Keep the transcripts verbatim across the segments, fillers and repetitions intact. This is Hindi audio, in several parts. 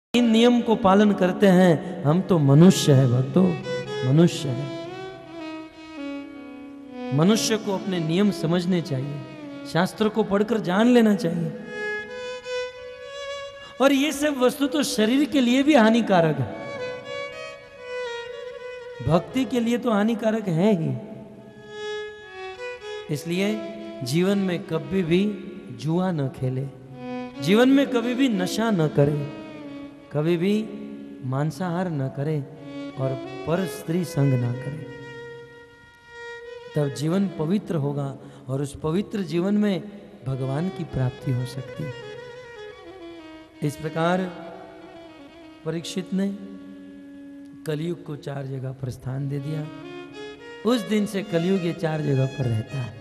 इन नियम को पालन करते हैं। हम तो मनुष्य है भक्तों, मनुष्य है। मनुष्य को अपने नियम समझने चाहिए, शास्त्र को पढ़कर जान लेना चाहिए। और ये सब वस्तु तो शरीर के लिए भी हानिकारक है, भक्ति के लिए तो हानिकारक है ही। इसलिए जीवन में कभी भी जुआ न खेले, जीवन में कभी भी नशा न करे, कभी भी मांसाहार न करे और पर स्त्री संग न करे। तब जीवन पवित्र होगा और उस पवित्र जीवन में भगवान की प्राप्ति हो सकती है। इस प्रकार परीक्षित ने कलयुग को चार जगह पर स्थान दे दिया। उस दिन से कलयुग ये चार जगह पर रहता है।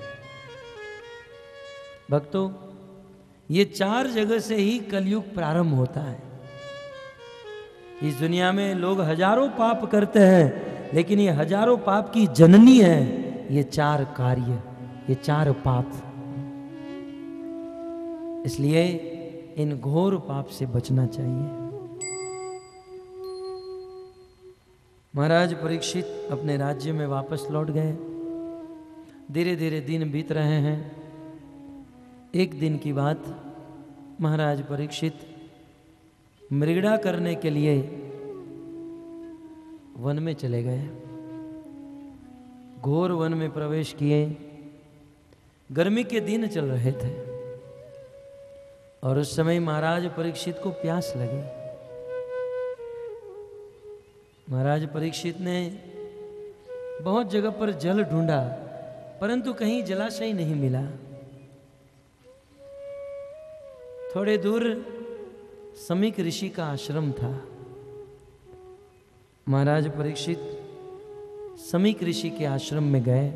भक्तों, ये चार जगह से ही कलयुग प्रारंभ होता है। इस दुनिया में लोग हजारों पाप करते हैं, लेकिन ये हजारों पाप की जननी है ये चार कार्य, ये चार पाप। इसलिए इन घोर पाप से बचना चाहिए। महाराज परीक्षित अपने राज्य में वापस लौट गए। धीरे धीरे दिन बीत रहे हैं। एक दिन की बात, महाराज परीक्षित मृगड़ा करने के लिए वन में चले गए। घोर वन में प्रवेश किए। गर्मी के दिन चल रहे थे और उस समय महाराज परीक्षित को प्यास लगी। महाराज परीक्षित ने बहुत जगह पर जल ढूंढा, परंतु कहीं जलाशय नहीं मिला। थोड़े दूर समीक ऋषि का आश्रम था। महाराज परीक्षित समीक ऋषि के आश्रम में गए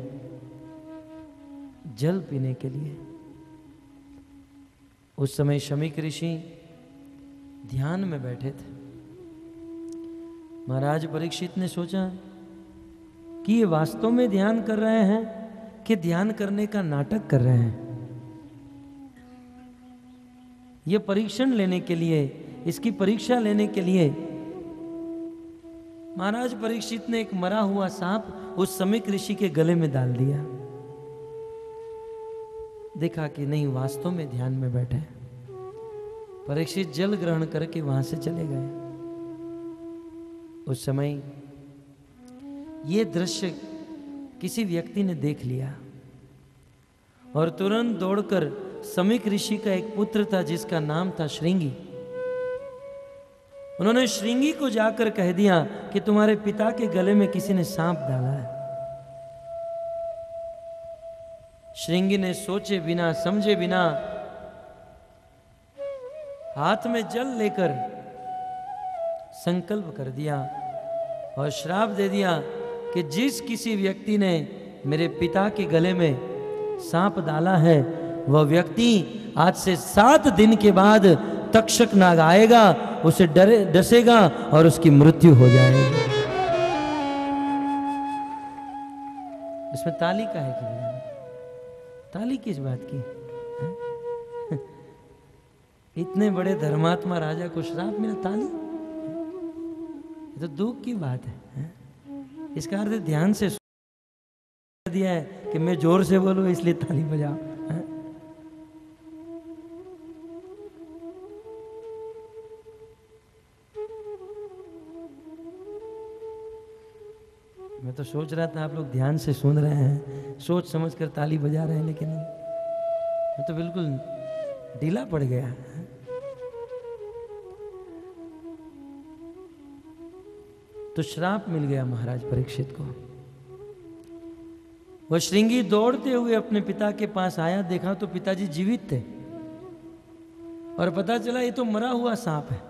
जल पीने के लिए। उस समय समीक ऋषि ध्यान में बैठे थे। महाराज परीक्षित ने सोचा कि ये वास्तव में ध्यान कर रहे हैं कि ध्यान करने का नाटक कर रहे हैं। ये परीक्षण लेने के लिए, इसकी परीक्षा लेने के लिए महाराज परीक्षित ने एक मरा हुआ सांप उस समीक ऋषि के गले में डाल दिया। देखा कि नहीं, वास्तव में ध्यान में बैठे। परीक्षित जल ग्रहण करके वहां से चले गए। उस समय ये दृश्य किसी व्यक्ति ने देख लिया और तुरंत दौड़कर समीक ऋषि का एक पुत्र था जिसका नाम था श्रृंगी। उन्होंने श्रृंगी को जाकर कह दिया कि तुम्हारे पिता के गले में किसी ने सांप डाला है। श्रृंगी ने सोचे बिना समझे बिना हाथ में जल लेकर संकल्प कर दिया और श्राप दे दिया कि जिस किसी व्यक्ति ने मेरे पिता के गले में सांप डाला है वह व्यक्ति आज से सात दिन के बाद तक्षक नाग आएगा, उसे डरे डसेगा और उसकी मृत्यु हो जाएगी। इसमें ताली का है कि ताली किस बात की? इतने बड़े धर्मात्मा राजा को श्राप मिला, ताली? ये तो दुख की बात है। इसका अर्थ ध्यान से दिया है कि मैं जोर से बोलूं इसलिए ताली बजाओ। मैं तो सोच रहा था आप लोग ध्यान से सुन रहे हैं, सोच समझ कर ताली बजा रहे हैं, लेकिन मैं तो बिल्कुल ढीला पड़ गया। तो श्राप मिल गया महाराज परीक्षित को। वह श्रृंगी दौड़ते हुए अपने पिता के पास आया। देखा तो पिताजी जीवित थे और पता चला ये तो मरा हुआ सांप है।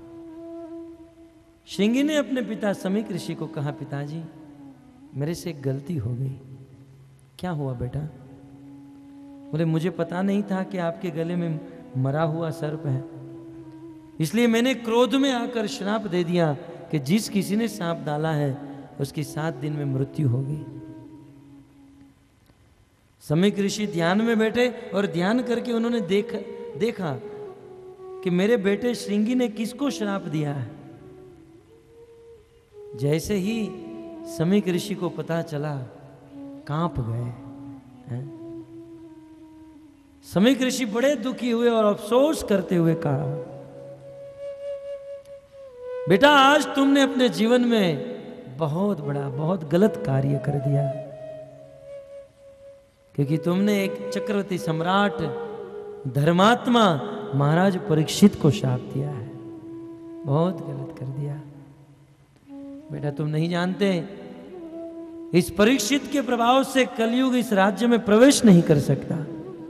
श्रृंगी ने अपने पिता समीक ऋषि को कहा, पिताजी मेरे से एक गलती हो गई। क्या हुआ बेटा? बोले, मुझे पता नहीं था कि आपके गले में मरा हुआ सर्प है, इसलिए मैंने क्रोध में आकर श्राप दे दिया कि जिस किसी ने सांप डाला है उसकी सात दिन में मृत्यु होगी। समीक ऋषि ध्यान में बैठे और ध्यान करके उन्होंने देख देखा कि मेरे बेटे श्रृंगी ने किसको श्राप दिया है। जैसे ही समीक ऋषि को पता चला, कांप गए हैं। समीक ऋषि बड़े दुखी हुए और अफसोस करते हुए कहा, बेटा आज तुमने अपने जीवन में बहुत बड़ा बहुत गलत कार्य कर दिया, क्योंकि तुमने एक चक्रवर्ती सम्राट धर्मात्मा महाराज परीक्षित को शाप दिया है। बहुत गलत कर दिया बेटा। तुम नहीं जानते, इस परीक्षित के प्रभाव से कलयुग इस राज्य में प्रवेश नहीं कर सकता।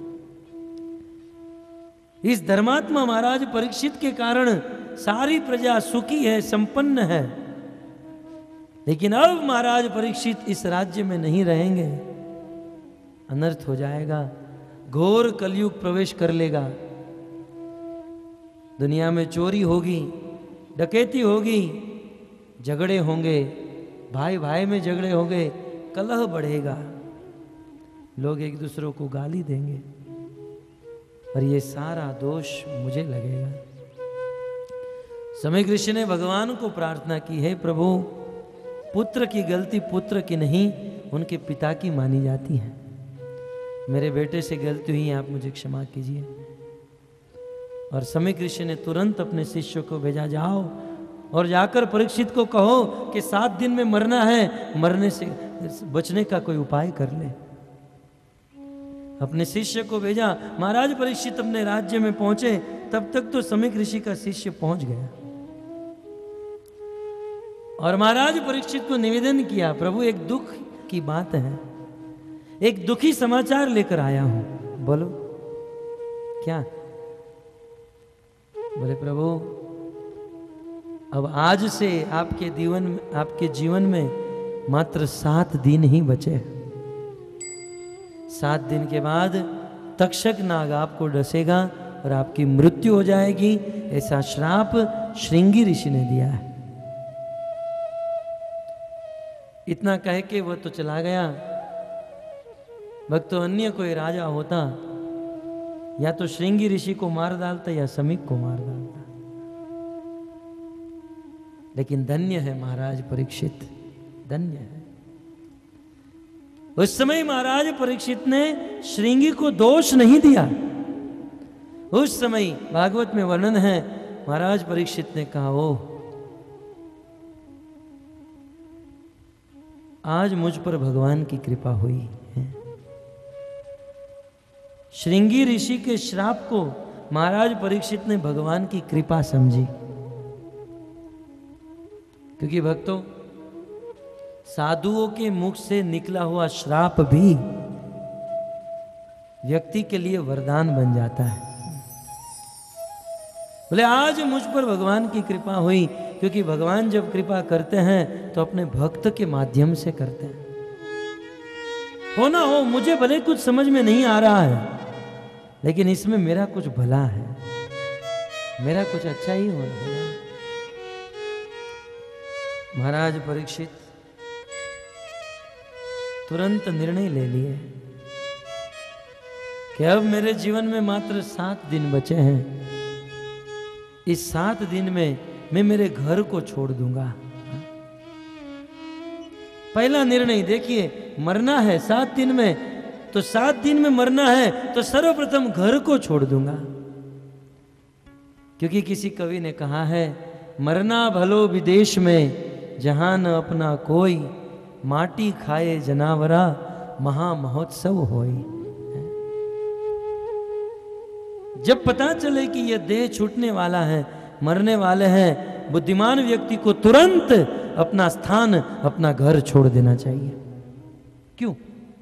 इस धर्मात्मा महाराज परीक्षित के कारण सारी प्रजा सुखी है, संपन्न है, लेकिन अब महाराज परीक्षित इस राज्य में नहीं रहेंगे, अनर्थ हो जाएगा, घोर कलयुग प्रवेश कर लेगा। दुनिया में चोरी होगी, डकैती होगी, झगड़े होंगे, भाई भाई में झगड़े होंगे, कलह बढ़ेगा, लोग एक दूसरे को गाली देंगे, और ये सारा दोष मुझे लगेगा। समय कृष्ण ने भगवान को प्रार्थना की, है प्रभु, पुत्र की गलती पुत्र की नहीं, उनके पिता की मानी जाती है। मेरे बेटे से गलती हुई, आप मुझे क्षमा कीजिए। और समय कृष्ण ने तुरंत अपने शिष्य को भेजा, जाओ और जाकर परीक्षित को कहो कि सात दिन में मरना है, मरने से बचने का कोई उपाय कर ले। अपने शिष्य को भेजा। महाराज परीक्षित अपने राज्य में पहुंचे, तब तक तो समीक ऋषि का शिष्य पहुंच गया और महाराज परीक्षित को निवेदन किया, प्रभु एक दुख की बात है, एक दुखी समाचार लेकर आया हूं, बोलो क्या। बोले प्रभु, अब आज से आपके जीवन में आपके जीवन में मात्र सात दिन ही बचे। सात दिन के बाद तक्षक नाग आपको डसेगा और आपकी मृत्यु हो जाएगी, ऐसा श्राप श्रृंगी ऋषि ने दिया है। इतना कह के वह तो चला गया। भक्तों, अन्य कोई राजा होता या तो श्रृंगी ऋषि को मार डालता या समीक को मार डालता, लेकिन धन्य है महाराज परीक्षित, धन्य है। उस समय महाराज परीक्षित ने श्रृंगी को दोष नहीं दिया। उस समय भागवत में वर्णन है, महाराज परीक्षित ने कहा, ओ आज मुझ पर भगवान की कृपा हुई है। श्रृंगी ऋषि के श्राप को महाराज परीक्षित ने भगवान की कृपा समझी। क्योंकि भक्तों, साधुओं के मुख से निकला हुआ श्राप भी व्यक्ति के लिए वरदान बन जाता है। बोले आज मुझ पर भगवान की कृपा हुई, क्योंकि भगवान जब कृपा करते हैं तो अपने भक्त के माध्यम से करते हैं। हो ना हो, मुझे भले कुछ समझ में नहीं आ रहा है, लेकिन इसमें मेरा कुछ भला है, मेरा कुछ अच्छा ही होगा। महाराज परीक्षित तुरंत निर्णय ले लिए कि अब मेरे जीवन में मात्र सात दिन बचे हैं, इस सात दिन में मैं मेरे घर को छोड़ दूंगा। पहला निर्णय देखिए, मरना है सात दिन में, तो सात दिन में मरना है तो सर्वप्रथम घर को छोड़ दूंगा। क्योंकि किसी कवि ने कहा है, मरना भलो विदेश में जहां न अपना कोई, माटी खाए जनावरा महा महोत्सव होई। जब पता चले कि यह देह छूटने वाला है, मरने वाले हैं, बुद्धिमान व्यक्ति को तुरंत अपना स्थान, अपना घर छोड़ देना चाहिए। क्यों?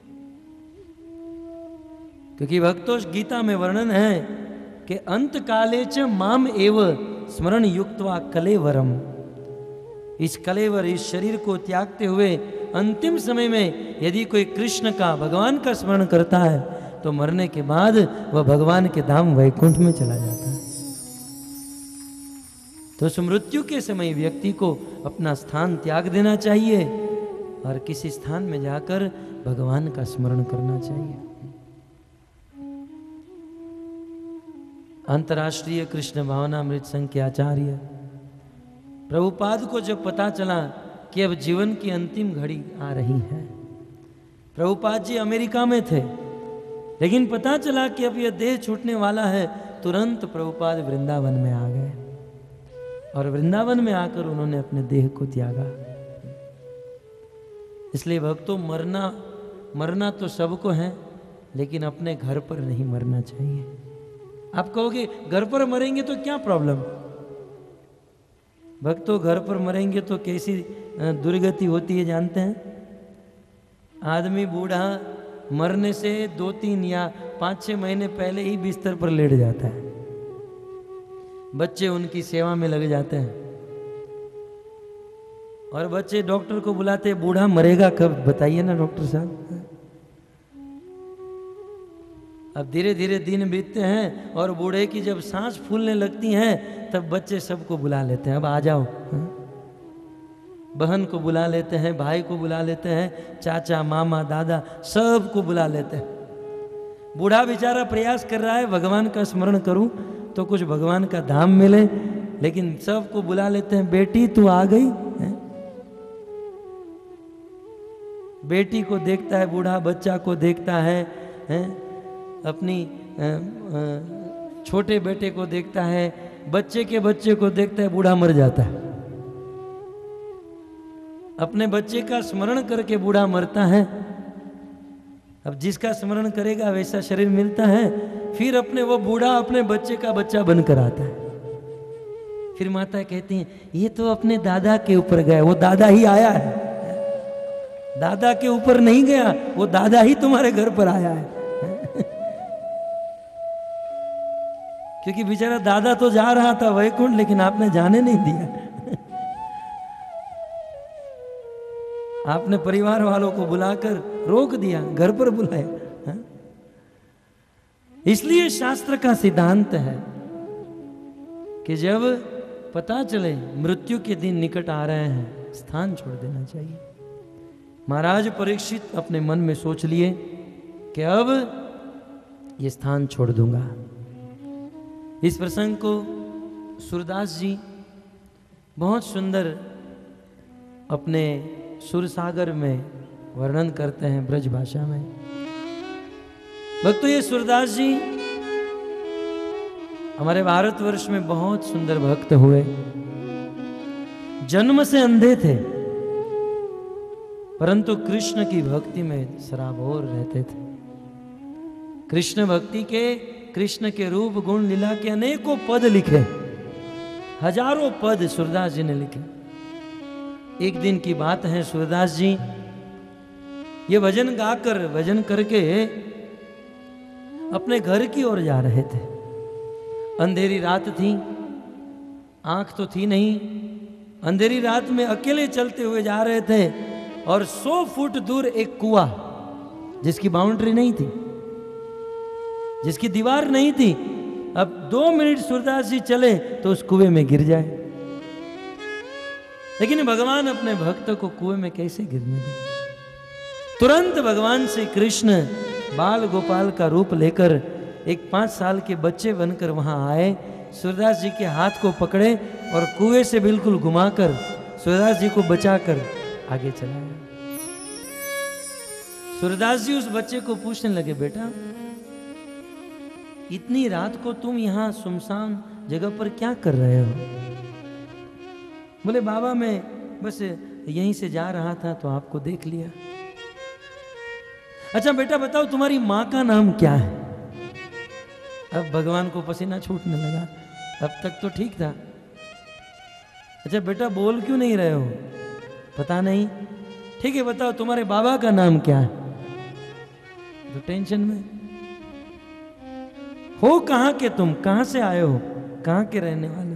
क्योंकि भक्तों, गीता में वर्णन है कि अंत काले च माम एव स्मरण युक्त्वा कलेवरम। इस कलेवर, इस शरीर को त्यागते हुए अंतिम समय में यदि कोई कृष्ण का, भगवान का स्मरण करता है तो मरने के बाद वह भगवान के धाम वैकुंठ में चला जाता है। तो उस मृत्यु के समय व्यक्ति को अपना स्थान त्याग देना चाहिए और किसी स्थान में जाकर भगवान का स्मरण करना चाहिए। अंतर्राष्ट्रीय कृष्ण भावनामृत संघ के आचार्य, प्रभुपाद को जब पता चला कि अब जीवन की अंतिम घड़ी आ रही है, प्रभुपाद जी अमेरिका में थे, लेकिन पता चला कि अब यह देह छूटने वाला है, तुरंत प्रभुपाद वृंदावन में आ गए और वृंदावन में आकर उन्होंने अपने देह को त्यागा। इसलिए भक्तों, मरना मरना तो सबको है, लेकिन अपने घर पर नहीं मरना चाहिए। आप कहोगे घर पर मरेंगे तो क्या प्रॉब्लम? भक्तों, घर पर मरेंगे तो कैसी दुर्गति होती है जानते हैं? आदमी बूढ़ा मरने से दो तीन या पाँच छः महीने पहले ही बिस्तर पर लेट जाता है, बच्चे उनकी सेवा में लग जाते हैं और बच्चे डॉक्टर को बुलाते हैं, बूढ़ा मरेगा कब बताइए ना डॉक्टर साहब। अब धीरे धीरे दिन बीतते हैं और बूढ़े की जब सांस फूलने लगती हैं तब बच्चे सबको बुला लेते हैं, अब आ जाओ। बहन को बुला लेते हैं, भाई को बुला लेते हैं, चाचा मामा दादा सबको बुला लेते हैं। बूढ़ा बेचारा प्रयास कर रहा है भगवान का स्मरण करूं तो कुछ भगवान का धाम मिले, लेकिन सबको बुला लेते हैं। बेटी तू आ गई है? बेटी को देखता है बूढ़ा, बच्चा को देखता है, है? अपनी छोटे बेटे को देखता है, बच्चे के बच्चे को देखता है, बूढ़ा मर जाता है। अपने बच्चे का स्मरण करके बूढ़ा मरता है। अब जिसका स्मरण करेगा वैसा शरीर मिलता है। फिर अपने वो बूढ़ा अपने बच्चे का बच्चा बनकर आता है। फिर माता कहती हैं ये तो अपने दादा के ऊपर गया, वो दादा ही आया है। दादा के ऊपर नहीं गया, वो दादा ही तुम्हारे घर पर आया है। क्योंकि बेचारा दादा तो जा रहा था वैकुंठ, लेकिन आपने जाने नहीं दिया। आपने परिवार वालों को बुलाकर रोक दिया, घर पर बुलाया। इसलिए शास्त्र का सिद्धांत है कि जब पता चले मृत्यु के दिन निकट आ रहे हैं, स्थान छोड़ देना चाहिए। महाराज परीक्षित अपने मन में सोच लिए कि अब ये स्थान छोड़ दूंगा। इस प्रसंग को सूरदास जी बहुत सुंदर अपने सुरसागर में वर्णन करते हैं ब्रज भाषा में। भक्तों, ये सूरदास जी हमारे भारतवर्ष में बहुत सुंदर भक्त हुए। जन्म से अंधे थे, परंतु कृष्ण की भक्ति में सराबोर रहते थे। कृष्ण भक्ति के, कृष्ण के रूप गुण लीला के अनेकों पद लिखे, हजारों पद सूरदास जी ने लिखे। एक दिन की बात है, सूरदास जी ये भजन गाकर, भजन करके अपने घर की ओर जा रहे थे। अंधेरी रात थी, आंख तो थी नहीं। अंधेरी रात में अकेले चलते हुए जा रहे थे और सौ फुट दूर एक कुआं, जिसकी बाउंड्री नहीं थी, जिसकी दीवार नहीं थी। अब दो मिनट सूरदास जी चले तो उस कुएं में गिर जाए, लेकिन भगवान अपने भक्त को कुएं में कैसे गिरने दे। तुरंत भगवान श्री कृष्ण बाल गोपाल का रूप लेकर एक पांच साल के बच्चे बनकर वहां आए, सूरदास जी के हाथ को पकड़े और कुएं से बिल्कुल घुमाकर सूरदास जी को बचाकर आगे चलाया। सूरदास जी उस बच्चे को पूछने लगे, बेटा इतनी रात को तुम यहां सुनसान जगह पर क्या कर रहे हो? बोले बाबा मैं बस यहीं से जा रहा था तो आपको देख लिया। अच्छा बेटा बताओ तुम्हारी माँ का नाम क्या है? अब भगवान को पसीना छूटने लगा, अब तक तो ठीक था। अच्छा बेटा बोल क्यों नहीं रहे हो? पता नहीं। ठीक है बताओ तुम्हारे बाबा का नाम क्या है? तो टेंशन में हो, कहां के तुम, कहां से आए हो, कहां के रहने वाले?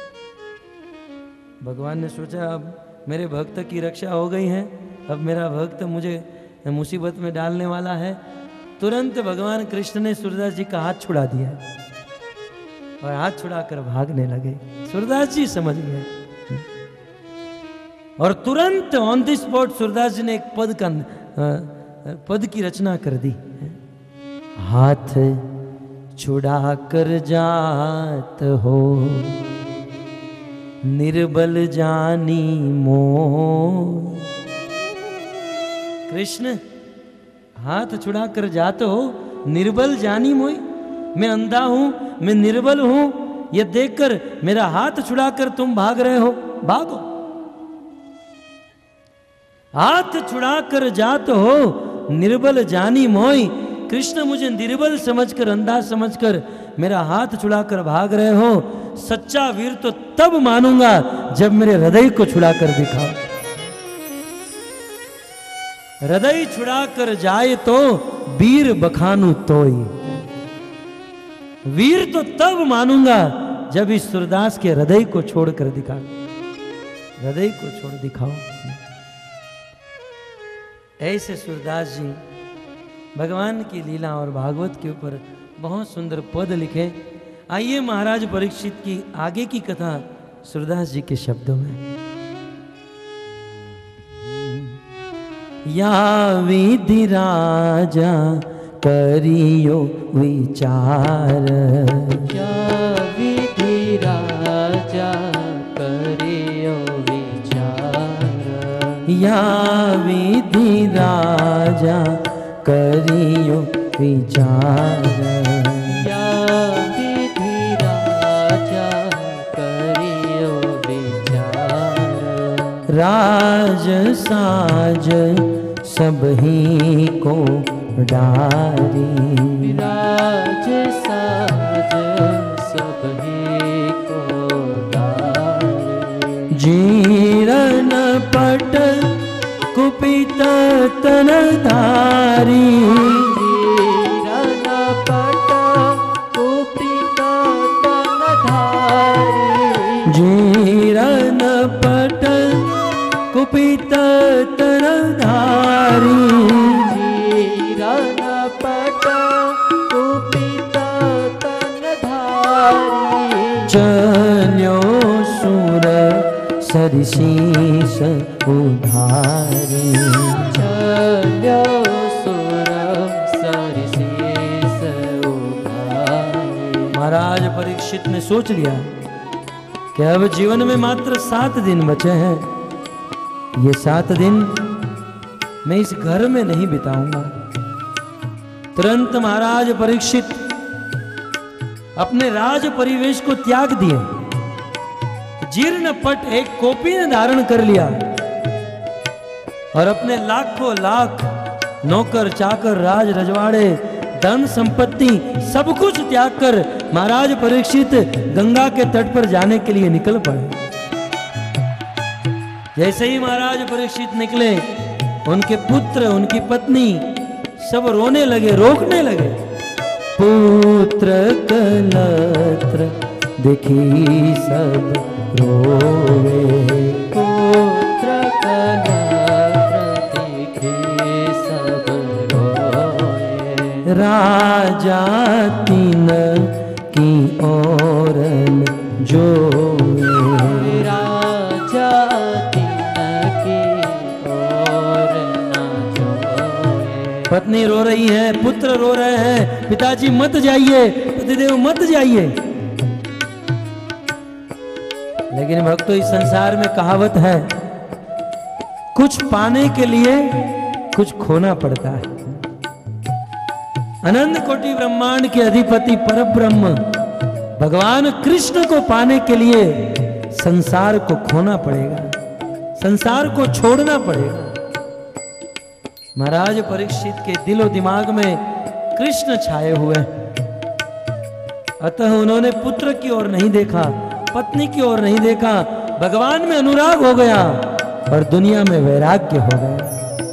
भगवान ने सोचा अब मेरे भक्त की रक्षा हो गई है, अब मेरा भक्त मुझे मुसीबत में डालने वाला है। तुरंत भगवान कृष्ण ने सूरदास जी का हाथ छुड़ा दिया और हाथ छुड़ाकर भागने लगे। सूरदास जी समझ गए और तुरंत on the spot Surdas ji ने एक पद का पद की रचना कर दी। हाथ छुड़ा कर जात हो, निर्बल जानी मोह। कृष्ण हाथ छुड़ा कर जाते हो, निर्बल जानी मोई। मैं अंधा हूं, मैं निर्बल हूं, यह देखकर मेरा हाथ छुड़ाकर तुम भाग रहे हो, भागो। हाथ छुड़ाकर जाते हो, निर्बल जानी मोई। कृष्ण मुझे निर्बल समझकर, अंधा समझकर मेरा हाथ छुड़ाकर भाग रहे हो। सच्चा वीर तो तब मानूंगा जब मेरे हृदय को छुड़ाकर दिखाओ। हृदय छुड़ाकर जाए तो वीर बखानू तोई। वीर तो तब मानूंगा जब इस सूरदास के हृदय को छोड़कर दिखा, हृदय को छोड़ दिखाओ। ऐसे सूरदास जी भगवान की लीला और भागवत के ऊपर बहुत सुंदर पद लिखे। आइए महाराज परीक्षित की आगे की कथा सूरदास जी के शब्दों में। या विधि राजा करियो विचार, या विधि राजा करियो विचार, या विधि राजा करियो विचार, या विधि राजा करियो विचार। राज साज सबही को डारी, राज साज सबही को डारी। जीरन पट कुपित तन धारी, जीरन पट कुपित तन धारी। जीरन पट कुपित तन धारी, जीरन पट कुपित तन धारी। चल्यो सुर सरशीस उधारी, चल्यो सुर सरशीस उधारी। महाराज परीक्षित ने सोच लिया कि अब जीवन में मात्र सात दिन बचे हैं। ये सात दिन मैं इस घर में नहीं बिताऊंगा। तुरंत महाराज परीक्षित अपने राज परिवेश को त्याग दिए। जीर्ण पट एक कॉपी ने धारण कर लिया और अपने लाखों लाख नौकर चाकर, राज रजवाड़े, धन संपत्ति सब कुछ त्याग कर महाराज परीक्षित गंगा के तट पर जाने के लिए निकल पड़े। जैसे ही महाराज परीक्षित निकले, उनके पुत्र, उनकी पत्नी सब रोने लगे, रोकने लगे। पुत्र कलत्र देखी सब रोवे, पुत्र कलत्र देखी सब रोवे। राजा तीन की ओरन जोए, राजा पत्नी रो रही है, पुत्र रो रहे हैं, पिताजी मत जाइए, पतिदेव मत जाइए। लेकिन भक्तों, इस संसार में कहावत है, कुछ पाने के लिए कुछ खोना पड़ता है। अनंत कोटि ब्रह्मांड के अधिपति परब्रह्म भगवान कृष्ण को पाने के लिए संसार को खोना पड़ेगा, संसार को छोड़ना पड़ेगा। महाराज परीक्षित के दिलो दिमाग में कृष्ण छाए हुए, अतः उन्होंने पुत्र की ओर नहीं देखा, पत्नी की ओर नहीं देखा, भगवान में अनुराग हो गया और दुनिया में वैराग्य हो गया।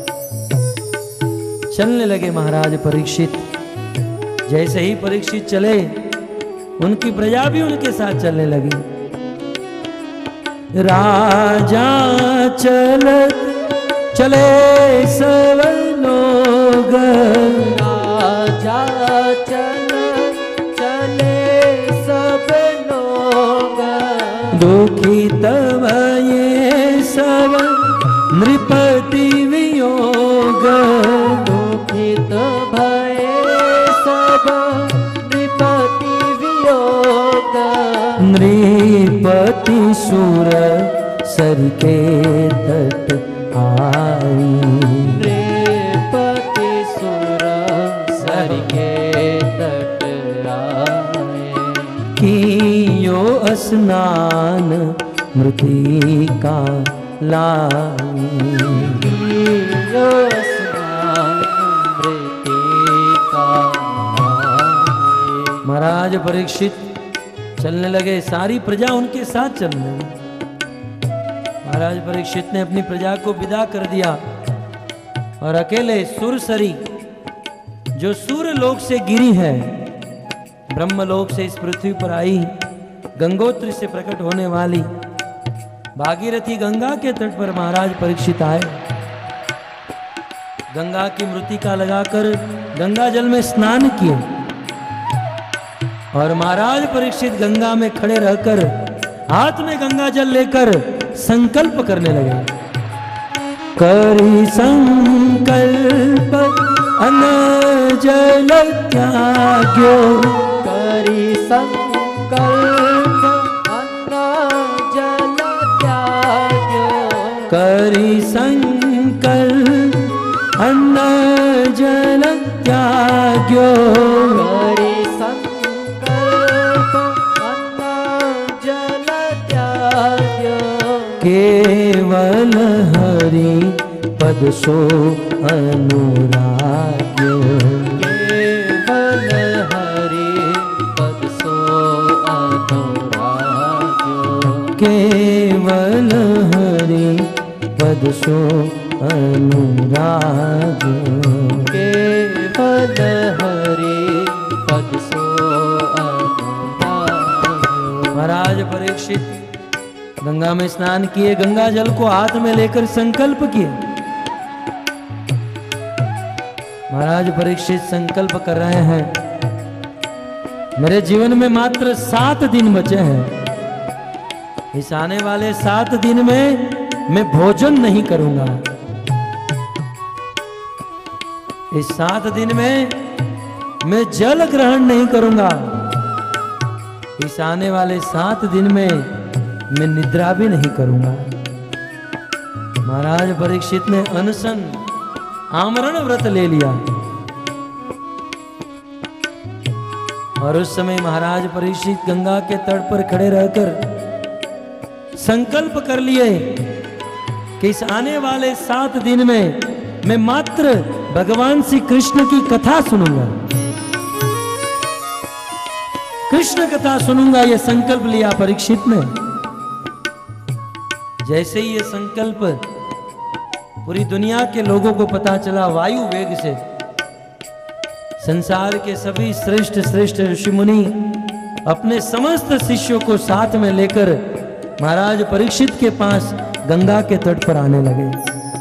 चलने लगे महाराज परीक्षित। जैसे ही परीक्षित चले, उनकी प्रजा भी उनके साथ चलने लगी। राजा चलत चले सब लोग, राजा चल चले सब लोग। दुखी तब ये सब नृपति वियोग, दुखित भये सब नृपति रेपति सुर सर के तट आई। रेपति सुर सर के तट आए। कियो स्नान मृतिका लाई। कियो स्नान मृतिका लाई। महाराज परीक्षित चलने लगे, सारी प्रजा उनके साथ चलने लगी। महाराज परीक्षित ने अपनी प्रजा को विदा कर दिया और अकेले सुरसरी जो सूर्य लोक से गिरी है, ब्रह्मलोक से इस पृथ्वी पर आई, गंगोत्री से प्रकट होने वाली भागीरथी गंगा के तट पर महाराज परीक्षित आए। गंगा की मृतिका लगाकर गंगा जल में स्नान किए और महाराज परीक्षित गंगा में खड़े रहकर हाथ में गंगा जल लेकर संकल्प करने लगे। करी संकल्प अनजल त्याग्यो। करी संकल्प अनजल त्याग्यो। करी संकल्प अनजल त्याग्यो। करी संकल्प अनजल त्याग्यो। केवल हरि पद सो अनुराग्यो। केवल हरि पद सो अनुराग्यो। केवल हरि पद सो अनुराग्यो। केवल हरि पद सो अनुराग्यो। महाराज परीक्षित गंगा में स्नान किए, गंगा जल को हाथ में लेकर संकल्प किए। महाराज परीक्षित संकल्प कर रहे हैं, मेरे जीवन में मात्र सात दिन बचे हैं। इस आने वाले सात दिन में मैं भोजन नहीं करूंगा। इस सात दिन में मैं जल ग्रहण नहीं करूंगा। इस आने वाले सात दिन में मैं निद्रा भी नहीं करूंगा। महाराज परीक्षित ने अनशन आमरण व्रत ले लिया और उस समय महाराज परीक्षित गंगा के तट पर खड़े रहकर संकल्प कर लिए कि इस आने वाले सात दिन में मैं मात्र भगवान श्री कृष्ण की कथा सुनूंगा, कृष्ण कथा सुनूंगा। यह संकल्प लिया परीक्षित ने। जैसे ही ये संकल्प पूरी दुनिया के लोगों को पता चला, वायु वेग से संसार के सभी श्रेष्ठ श्रेष्ठ ऋषि मुनि अपने समस्त शिष्यों को साथ में लेकर महाराज परीक्षित के पास गंगा के तट पर आने लगे।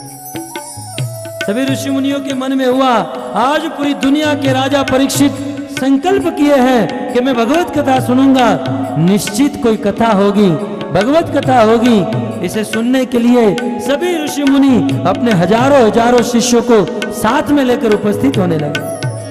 सभी ऋषि मुनियों के मन में हुआ, आज पूरी दुनिया के राजा परीक्षित संकल्प किए हैं कि मैं भगवत कथा सुनूंगा, निश्चित कोई कथा होगी, भगवत कथा होगी। इसे सुनने के लिए सभी ऋषि मुनि अपने हजारों हजारों शिष्यों को साथ में लेकर उपस्थित होने लगे।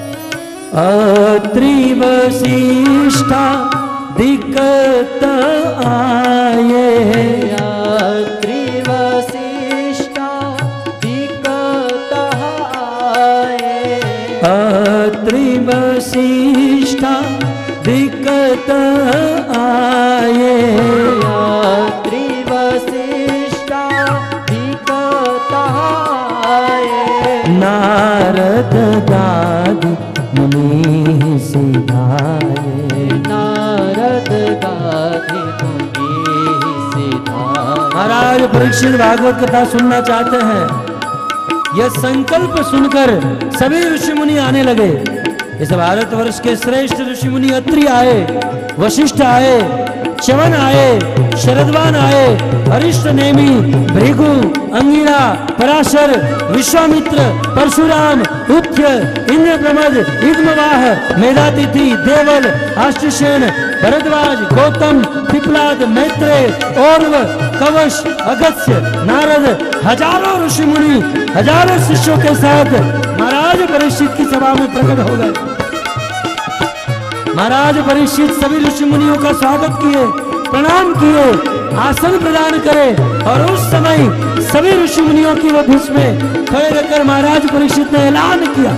अत्रि वशिष्ठा दिक्कत आए। अत्रि वशिष्ठा दिक्कत आए। अत्रि वशिष्ठा दिक्कत आए। अत्रि वशिष्ठा दिक्कत आए। नारद गादि मुनि सिधाए। नारद गादि मुनि सिधाए। महाराज परीक्षित भागवत कथा सुनना चाहते हैं। यह संकल्प सुनकर सभी ऋषि मुनि आने लगे। इस भारतवर्ष के श्रेष्ठ ऋषि मुनि अत्रि आए, वशिष्ठ आए, च्यवन आए, शरद्वान आए, अरिष्ट नेमि, भृगु, अंगिरा, पराशर, विश्वामित्र, परशुराम, उथ्य, इंद्रप्रमद, इग्मवाह, मेधातिथि, देवल, आष्टसेन, भरद्वाज, गौतम, पिपलाद, मैत्रेय, और्व, कवश, अगस्त्य, नारद, हजारों ऋषि मुनि हजारों शिष्यों के साथ महाराज परीक्षित की सभा में प्रकट हो गए। महाराज परीक्षित सभी ऋषि मुनियों का स्वागत किए, प्रणाम किए, आसन प्रदान करे। और उस समय सभी ऋषि मुनियों की वो बीच में खड़े रहकर महाराज परीक्षित ने ऐलान किया,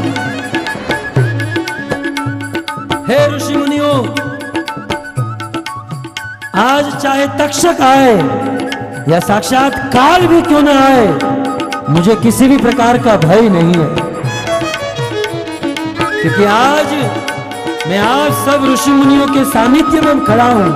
हे ऋषि मुनियों, आज चाहे तक्षक आए या साक्षात काल भी क्यों न आए, मुझे किसी भी प्रकार का भय नहीं है, क्योंकि आज मैं आप सब ऋषि मुनियों के सानिध्य में खड़ा हूं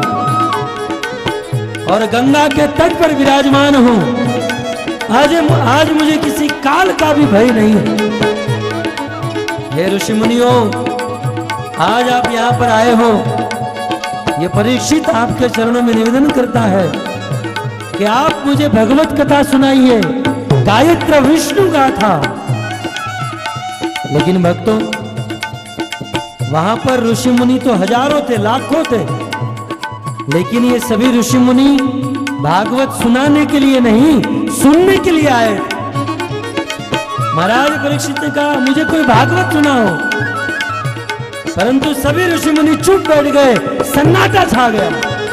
और गंगा के तट पर विराजमान हूं। आज आज मुझे किसी काल का भी भय नहीं है। हे ऋषि मुनियों, आज आप यहाँ पर आए हो, ये परीक्षित आपके चरणों में निवेदन करता है कि आप मुझे भगवत कथा सुनाइए, गायत्र विष्णु गाथा। लेकिन भक्तों, वहां पर ऋषि मुनि तो हजारों थे, लाखों थे, लेकिन ये सभी ऋषि मुनि भागवत सुनाने के लिए नहीं, सुनने के लिए आए। महाराज परीक्षित ने कहा, मुझे कोई भागवत सुनाओ, परंतु सभी ऋषि मुनि चुप बैठ गए, सन्नाटा छा गया।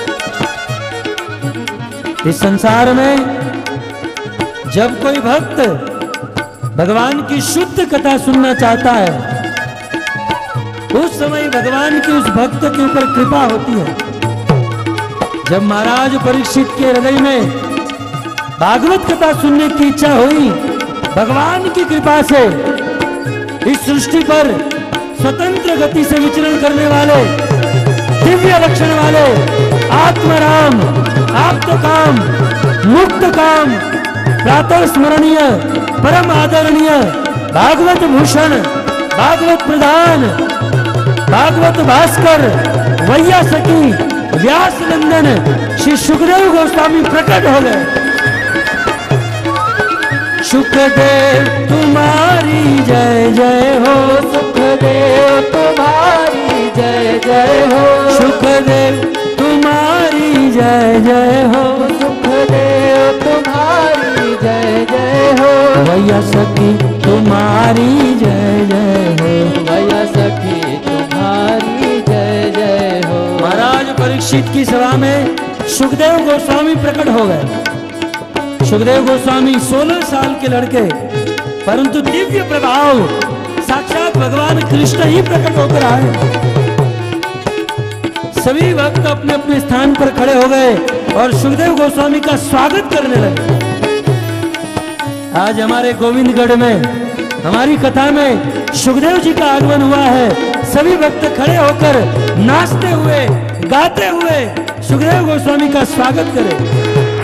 इस संसार में जब कोई भक्त भगवान की शुद्ध कथा सुनना चाहता है, उस समय भगवान की उस भक्त के ऊपर कृपा होती है। जब महाराज परीक्षित के हृदय में भागवत कथा सुनने की इच्छा हुई, भगवान की कृपा से इस सृष्टि पर स्वतंत्र गति से विचरण करने वाले, दिव्य लक्षण वाले आत्मराम, आप्तकाम, मुक्त काम, प्रातः स्मरणीय, परम आदरणीय भागवत भूषण, भागवत प्रधान, भागवत भास्कर, वैयासकी, व्यास नंदन श्री सुखदेव गोस्वामी प्रकट हो गए। सुखदेव तुम्हारी जय जय हो, सुखदेव तुम्हारी जय जय हो, सुखदेव तुम्हारी जय जय हो, सुखदेव तुम्हारी जय जय हो, वैयासकी तुम्हारी जय जय हो, वैयासकी तुम्हारी जय जय हो। महाराज परीक्षित की सभा में सुखदेव गोस्वामी प्रकट हो गए। सुखदेव गोस्वामी सोलह साल के लड़के, परंतु दिव्य प्रभाव साक्षात भगवान कृष्ण ही प्रकट होकर आए। सभी भक्त अपने अपने स्थान पर खड़े हो गए और सुखदेव गोस्वामी का स्वागत करने लगे। आज हमारे गोविंदगढ़ में हमारी कथा में सुखदेव जी का आगमन हुआ है। सभी भक्त खड़े होकर नाचते हुए, गाते हुए सुखदेव गोस्वामी का स्वागत करें।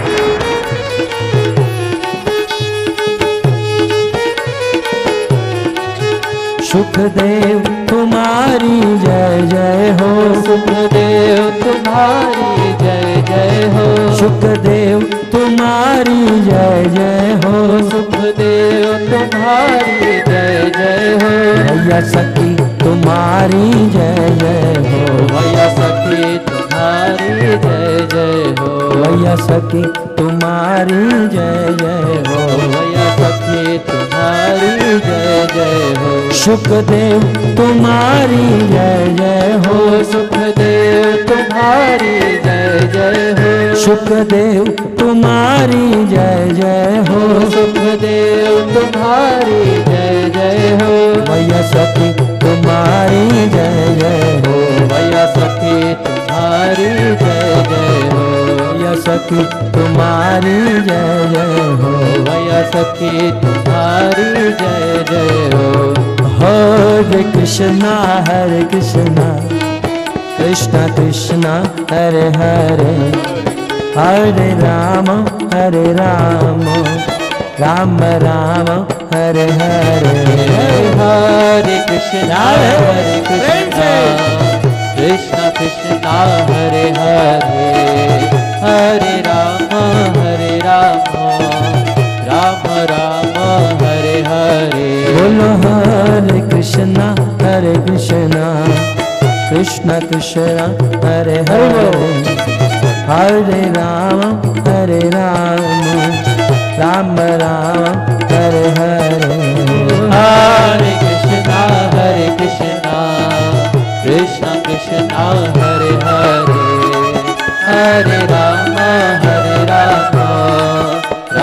सुखदेव तुम्हारी जय जय हो, सुखदेव तुम्हारी जय जय हो, सुखदेव तुम्हारी जय जय हो, सुखदेव तुम्हारी जय जय हो, वैयासकी तुम्हारी जय जय हो, वैयासकी तुम्हारी जय जय हो, वैयासकी तुम्हारी जय जय हो, वैयासकी तुम्हारी जय जय हो, सुखदेव तुम्हारी जय जय हो, सुखदेव तुम्हारी जय जय हो, सुखदेव तुम्हारी जय जय हो, सुखदेव तुम्हारी जय जय हो, वैयासकी तुम्हारी जय जय हो, वैयासकी तुम्हारी जय जय हो, वैयासकी तुम्हारी जय जय हो, वैयासकी तुम्हारी जय जय हो। हरे कृष्णा हरे कृष्णा कृष्णा कृष्णा हरे हरे, हरे राम हरे राम राम राम हरे हरे। हरे कृष्णा हरे कृष्णा कृष्णा कृष्णा हरे हरे, हरे राम हरे राम राम राम हरे हरे। बोलो हरे कृष्णा हरे कृष्णा कृष्णा कृष्णा हरे हरे, हरे राम हरे राम राम राम हरे हरे। हरे कृष्णा हरे कृष्णा कृष्णा कृष्णा हरे हरे, हरे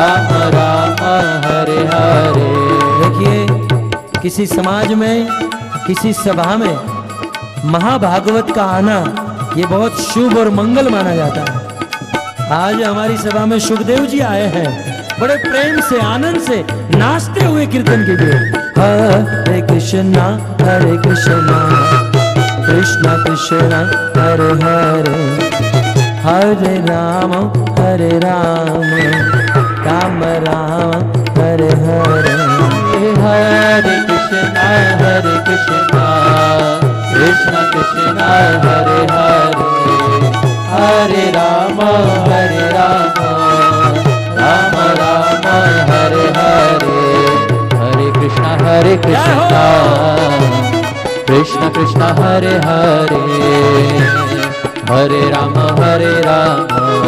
राम राम हरे हरे। देखिए, किसी समाज में, किसी सभा में महाभागवत का आना ये बहुत शुभ और मंगल माना जाता है। आज हमारी सभा में सुखदेव जी आए हैं, बड़े प्रेम से, आनंद से, नाचते हुए कीर्तन कीजिए। हरे कृष्णा हरे कृष्णा कृष्णा कृष्णा हरे हरे, हरे राम हरे राम राम राम हरे हरे। हरे कृष्णा हरे कृष्णा कृष्णा कृष्णा हरे हरे, हरे राम हरे राम राम राम हरे हरे। हरे कृष्णा हरे कृष्णा कृष्णा कृष्णा हरे हरे, हरे राम हरे राम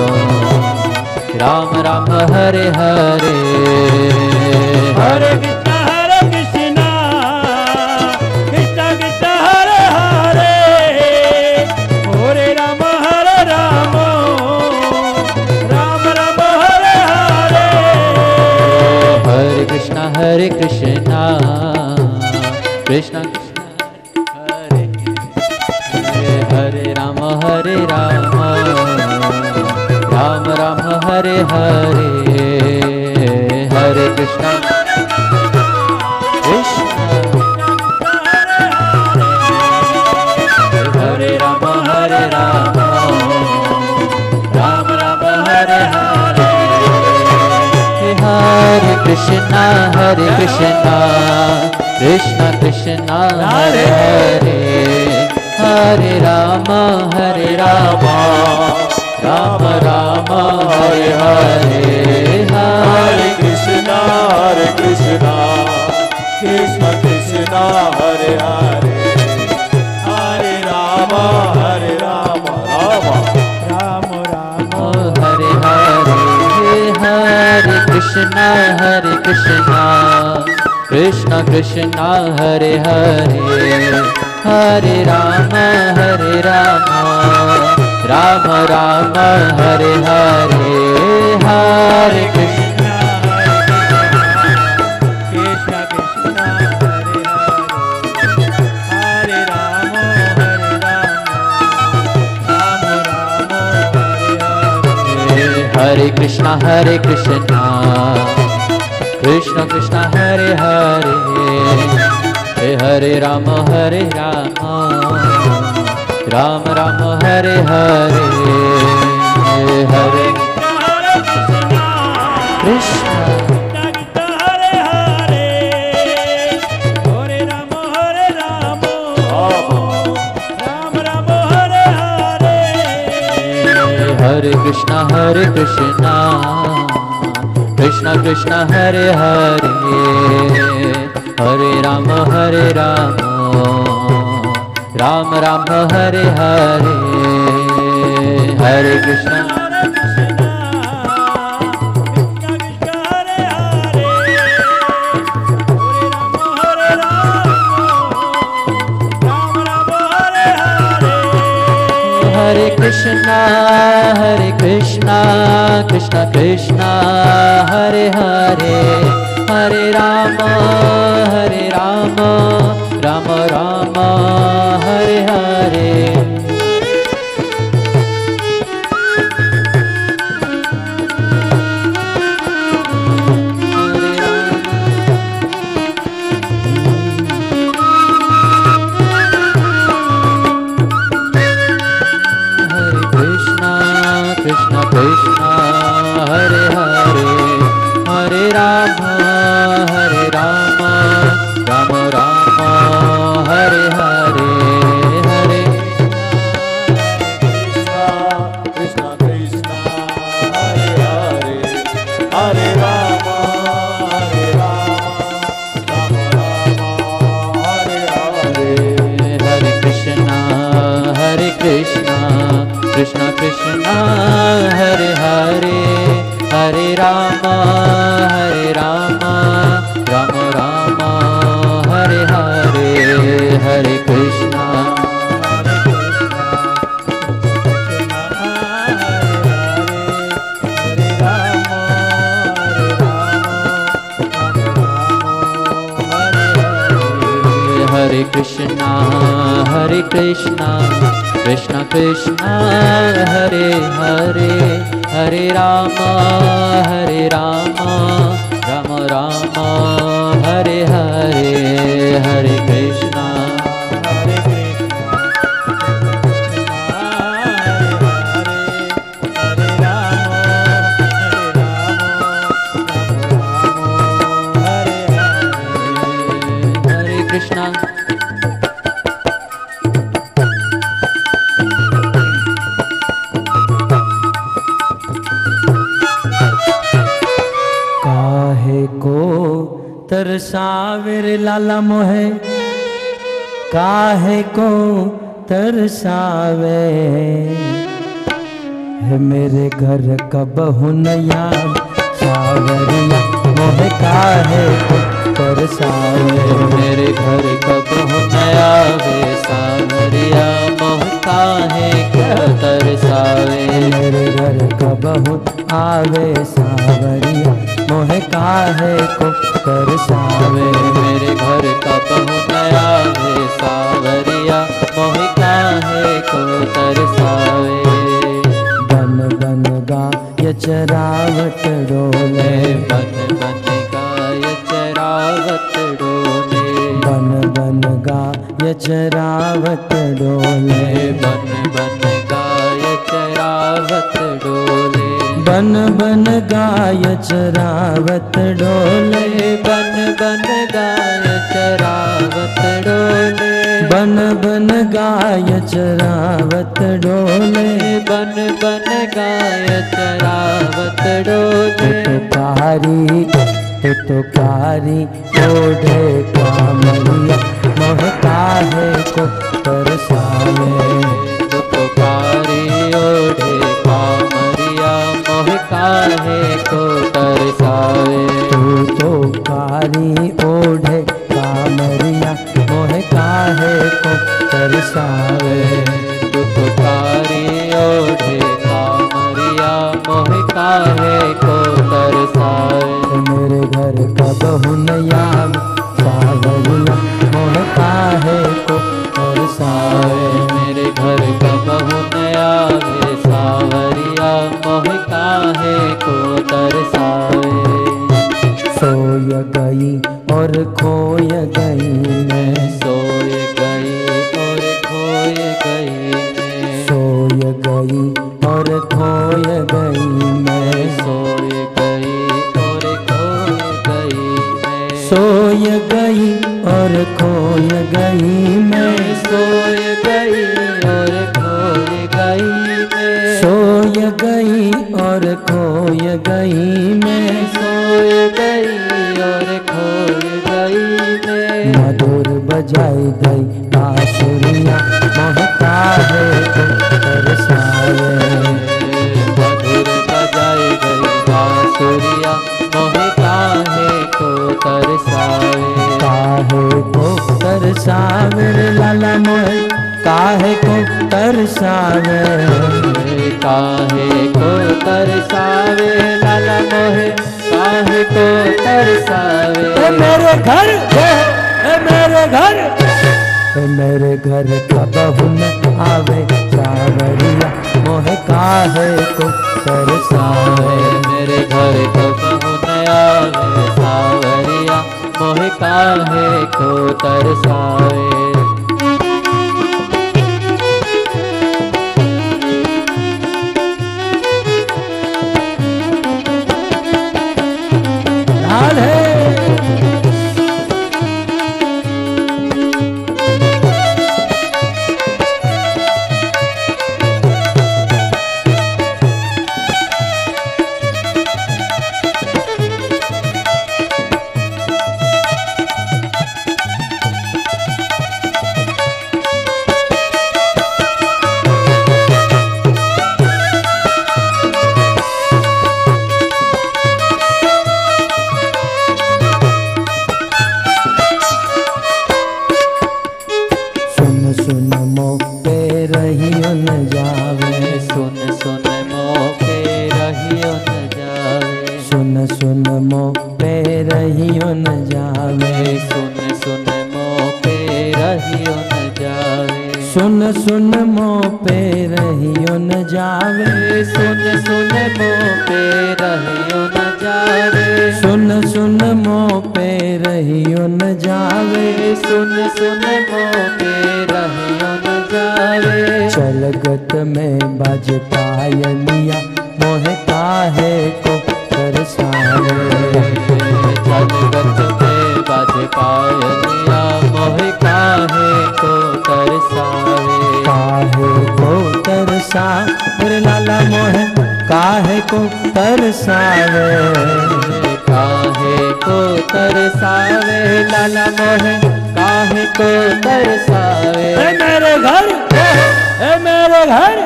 राम राम हरे हरे। हरे कृष्णा हरे कृष्णा कृष्णा कृष्णा हरे हरे, हरे राम हरे राम राम राम हरे हरे। हरे कृष्णा हरे कृष्णा कृष्णा कृष्णा हरे हरे, हरे राम हरे राम राम राम हरे हरे। हरे कृष्णा हरे राम हरे राम राम राम हरे हरे। हरे कृष्णा हरे कृष्णा कृष्णा कृष्णा हरे हरे, हरे राम हरे राम राम राम हरे हरे। हरे कृष्णा हरे कृष्णा कृष्णा कृष्णा हरे हरे, हरे राम हरे राम राम राम राम हरे हरे। हरे कृष्णा हरे कृष्णा कृष्णा कृष्णा हरे हरे, हरे राम हरे राम राम राम हरे हरे। हरे कृष्णा कृष्णा कृष्णा हरे हरे, हरे राम हरे राम राम राम हरे हरे। हरे कृष्णा हरे कृष्णा कृष्णा कृष्णा हरे हरे, हरे राम हरे राम राम राम हरे हरे। हरे कृष्णा हरे हरे, हरे राम हरे राम राम राम हरे हरे। हरे कृष्णा हरे कृष्णा कृष्णा कृष्णा हरे हरे, हरे राम हरे राम राम राम हरे हरे। हरे कृष्णा हरे कृष्णा हरे कृष्णा कृष्णा कृष्णा हरे हरे, हरे राम हरे राम राम राम हरे हरे। कृष्णा कृष्णा हरे हरे, हरे राम हरे राम राम राम हरे हरे। हरे कृष्णा कृष्णा हरे हरे, हरे राम हरे राम राम राम हरे हरे। हरे कृष्णा हरे कृष्णा कृष्णा कृष्णा हरे हरे, हरे राम हरे राम राम राम हरे हरे। हरे कृष्णा हरे राम हरे Hare Krishna, Hare Krishna, Krishna Krishna, Hare Hare, Hare Rama, Hare Rama, Rama Rama, Hare Hare, Hare Krishna, Hare Krishna, Hare Rama, Hare Hare, Hare Krishna. काहे को तरसावे रे लाला मोहे, काहे को तरसावे, है मेरे घर कब हुनया सावरिया मोहे काहे को तरसावे, मेरे घर कब हुनया वे सावरिया मोह काहे क्या तरसावे, मेरे घर कब हो आवे सावरिया मोहे काहे को तरसावे, मेरे घर कब हुनया वे सावरिया मोह काहे को तरसावे, बन बन गाय चरावत डोले, बन बन गाय चरावत डोले, बन बन गाय चरावत डोले, बन बन गाय चरावत डोले, बन बन गाय चरावत डोले, बन बन गाय चरावत डोले, बन बन गाय चरावत डोले, बन बन गाय चरावत डोले, तुतकारी तुतकारी ओढ़े कामरिया मोह काहे को तरसावे, तुतकारी ओढ़े कामरिया मोह काहे को तरसावे, तू तो कारी ओढ़े कामरिया मोह काहे को तरसावे, तुतकारी ओढ़े कामरिया मोह काहे को तरसावे, मेरे घर कब हुनया सावरिया मोह काहे को तरसावे, मेरे घर कब हुनया वे सावरिया मोह काहे को तरसावे, सोय गई और खोय गई मैं, सोय गई और खोय गई मैं, सोय गई और खोय गई मैं, सोय गई और खोय गई मैं, सोय गई और खोय गई मैं, सोय गई और खोय गई मैं, सोय गई और खोय गई मैं, सोय गई और खोय गई मैं, मधुर बजाई गई बांसुरिया मोह काहे को तरसावे, मधुर बजाई गई बांसुरिया मोह काहे को तरसावे, काहे को तरसावे रे लाला मोहे, काहे को तरसावे, काहे को तरसावे लाला मोहे, काहे को तरसावे, ए मेरे घर ए मेरे घर ए मेरे घर कब हुन आवे सावरिया मोहे काहे को तरसावे, मेरे घर कब हुनया वे सावरिया मोह काहे को तरसावे, राधे रहियो न जावे। सुन सुन मोह पे रहियो न जावे। सुन सुन मोह पे रहियो न जावे। सुन सुन मोह पे रहियो न जावे। सुन सुन मोह पे रहियो न जावे। चलगत में बाज पायलिया मोह काहे को तरसावे। चलगत में बाज पायलिया मोह काहे को तरसावे। काहे को तरसावे लाला मोह काहे को तरसावे। काहे को तरसावे लाला मोह काहे को तरसावे। ए मेरे घर, ए मेरे घर,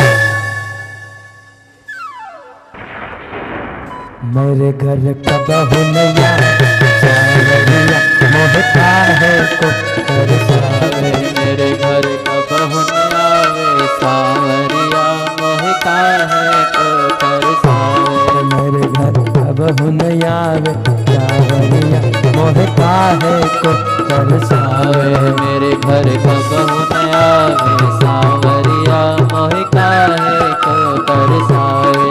मेरे घर कब हुनया सावरिया मोह काहे को तरसावे। मेरे घर कब हुनयावे सावरिया मोह काहे को तरसावे। मेरे घर कब हुनयावे सावरिया मोह काहे को तरसावे। मेरे घर कब हुनयावे सावरिया मोह काहे को तरसावे।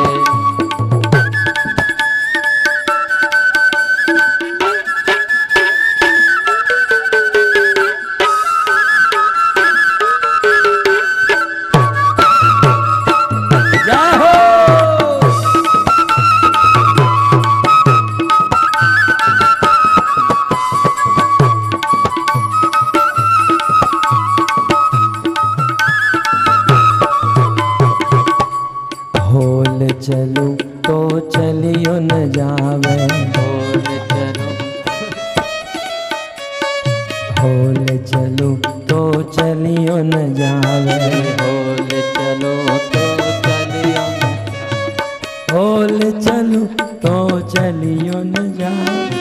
चलूं तो चलियो न जावे। होल चलो होल चलूं तो चलियो न जावे। होल चलो तो चलियो। होल चलूं तो चलियो न जावे।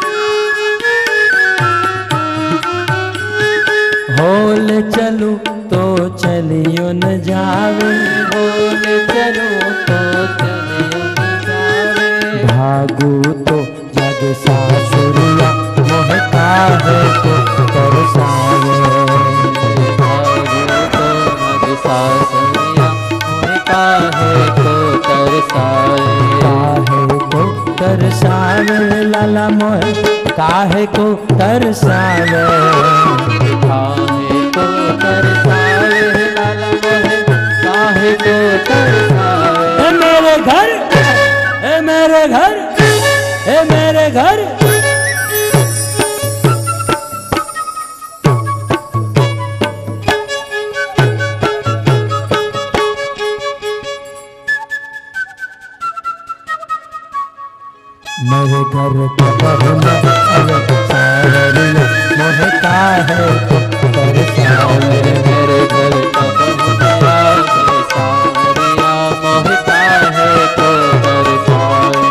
होल चलूं तो चलियो न जावे। होल चलो तो चलियो न जावे। भागू तो जग सासुरिया मोह काहे को तरसावे। भागू तो जग सासुरिया मोह काहे को तरसावे। काहे को तरसावे लाला मोह काहे को तरसावे। काहे को तरसावे लाला मोह काहे को तरसावे। ए मेरे घर, ए मेरे घर, ए मेरे घर, मेरे घर कब हुनयावे सावरिया मोह काहे को तरसावे। मेरे घर कब हुनयावे सावरिया मोह काहे को तरसावे।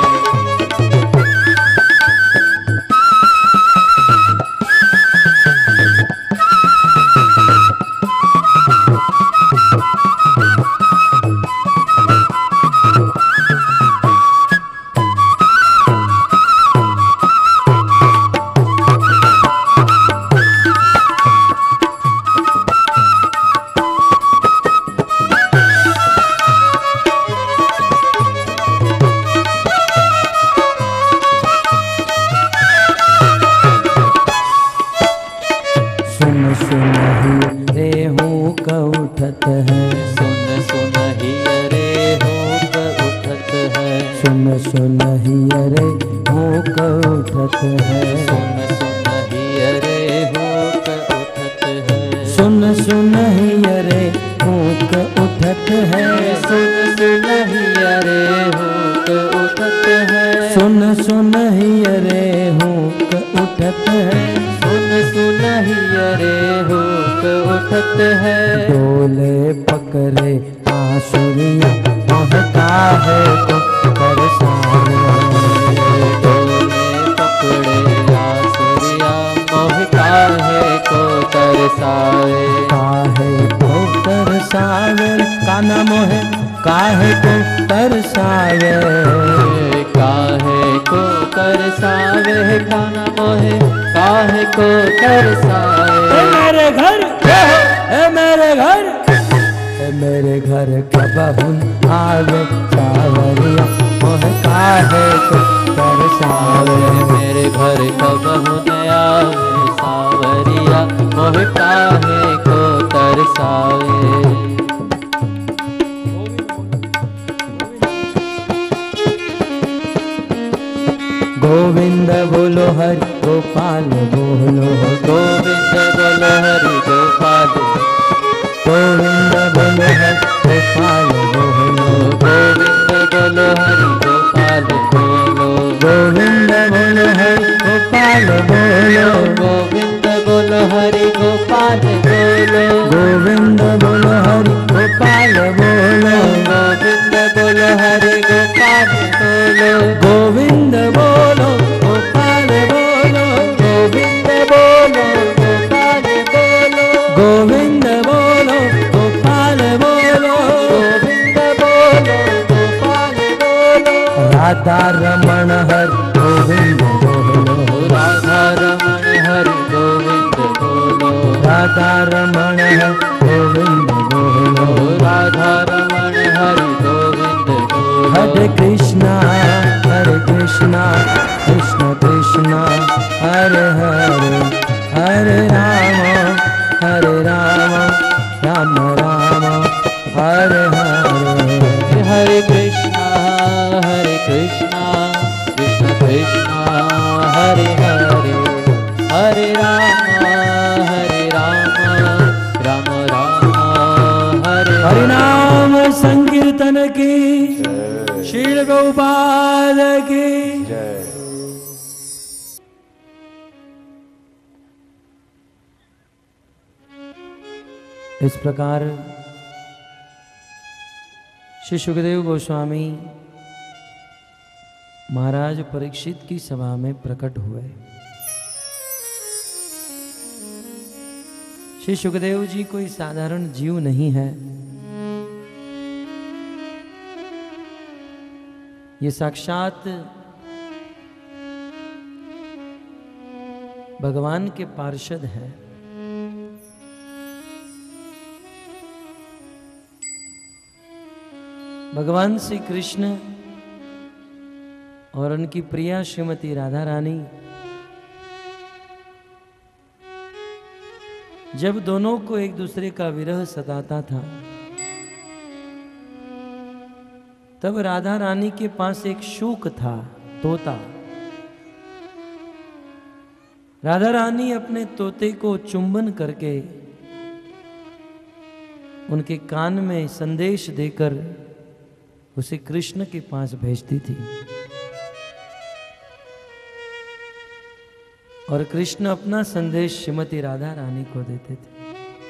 उठत है। सुन सुन ही अरे होक उठत है। सुन सुन ही अरे होक उठत है। सुन सुन ही अरे होक उठत है। सुन सुन ही अरे होक उठत है। सुन सुन ही अरे होक उठत है। सुन सुन ही अरे होक उठत है। सुन सुन ही अरे होक उठत है। डोले पकड़े आसुरिया मोह काहे को तरसावे। डोले पकड़े आसुरिया मोह काहे को तरसावे। काहे को तरसावे काना मोहे काहे को तरसावे। काहे को तरसावे काना मोहे काहे को तरसाए। ए मेरे घर, ए मेरे घर, ए मेरे घर कब हुन आवे सावरिया मोह काहे को तरसावे। मेरे घर कब हुन आवे सावरिया मोह काहे को तरसावे। गोविंद बोलो हरि गोपाल बोलो, गोविंद बोलो हरि गोपाल, गोविंद बोलो हरि गोपाल बोलो, गोविंद बोलो हरि गोपाल बोलो, गोविंद बोलो हरि गोपाल बोलो, गोविंद बोलो हरि गोपाल बोलो, गोविंद बोलो हरि गोपाल बोलो, गोविंद बोलो हरि गोपाल बोलो, गोविंद बोलो गोपाल बोलो, गोविंद बोलो गोपाल बोलो, गोविंद बोलो गोपाल बोलो, गोविंद बोलो गोपाल बोलो। राधा रमण हरि गोविंद बोलो, राधा रमण हरि गोविंद बोलो, राधा रमण हरि गोविंद बोलो, राधा रमण हरि गोविंद बोलो। हरे कृष्णा हरे कृष्णा कृष्ण कृष्ण हरे हरे, हरे राम हरे राम राम राम हरे हरे। हरे कृष्णा हरे कृष्णा कृष्ण कृष्णा हरे हरे, हरे राम हरे राम राम राम हरे हरि नाम संकीर्तन की, श्रील गोपाल की। इस प्रकार श्री सुखदेव गोस्वामी महाराज परीक्षित की सभा में प्रकट हुए। श्री सुखदेव जी कोई साधारण जीव नहीं है, ये साक्षात भगवान के पार्षद हैं। भगवान श्री कृष्ण और उनकी प्रिया श्रीमती राधा रानी जब दोनों को एक दूसरे का विरह सताता था, तब राधा रानी के पास एक शूक था, तोता। राधा रानी अपने तोते को चुंबन करके उनके कान में संदेश देकर उसे कृष्ण के पास भेजती थी, और कृष्ण अपना संदेश श्रीमती राधा रानी को देते थे।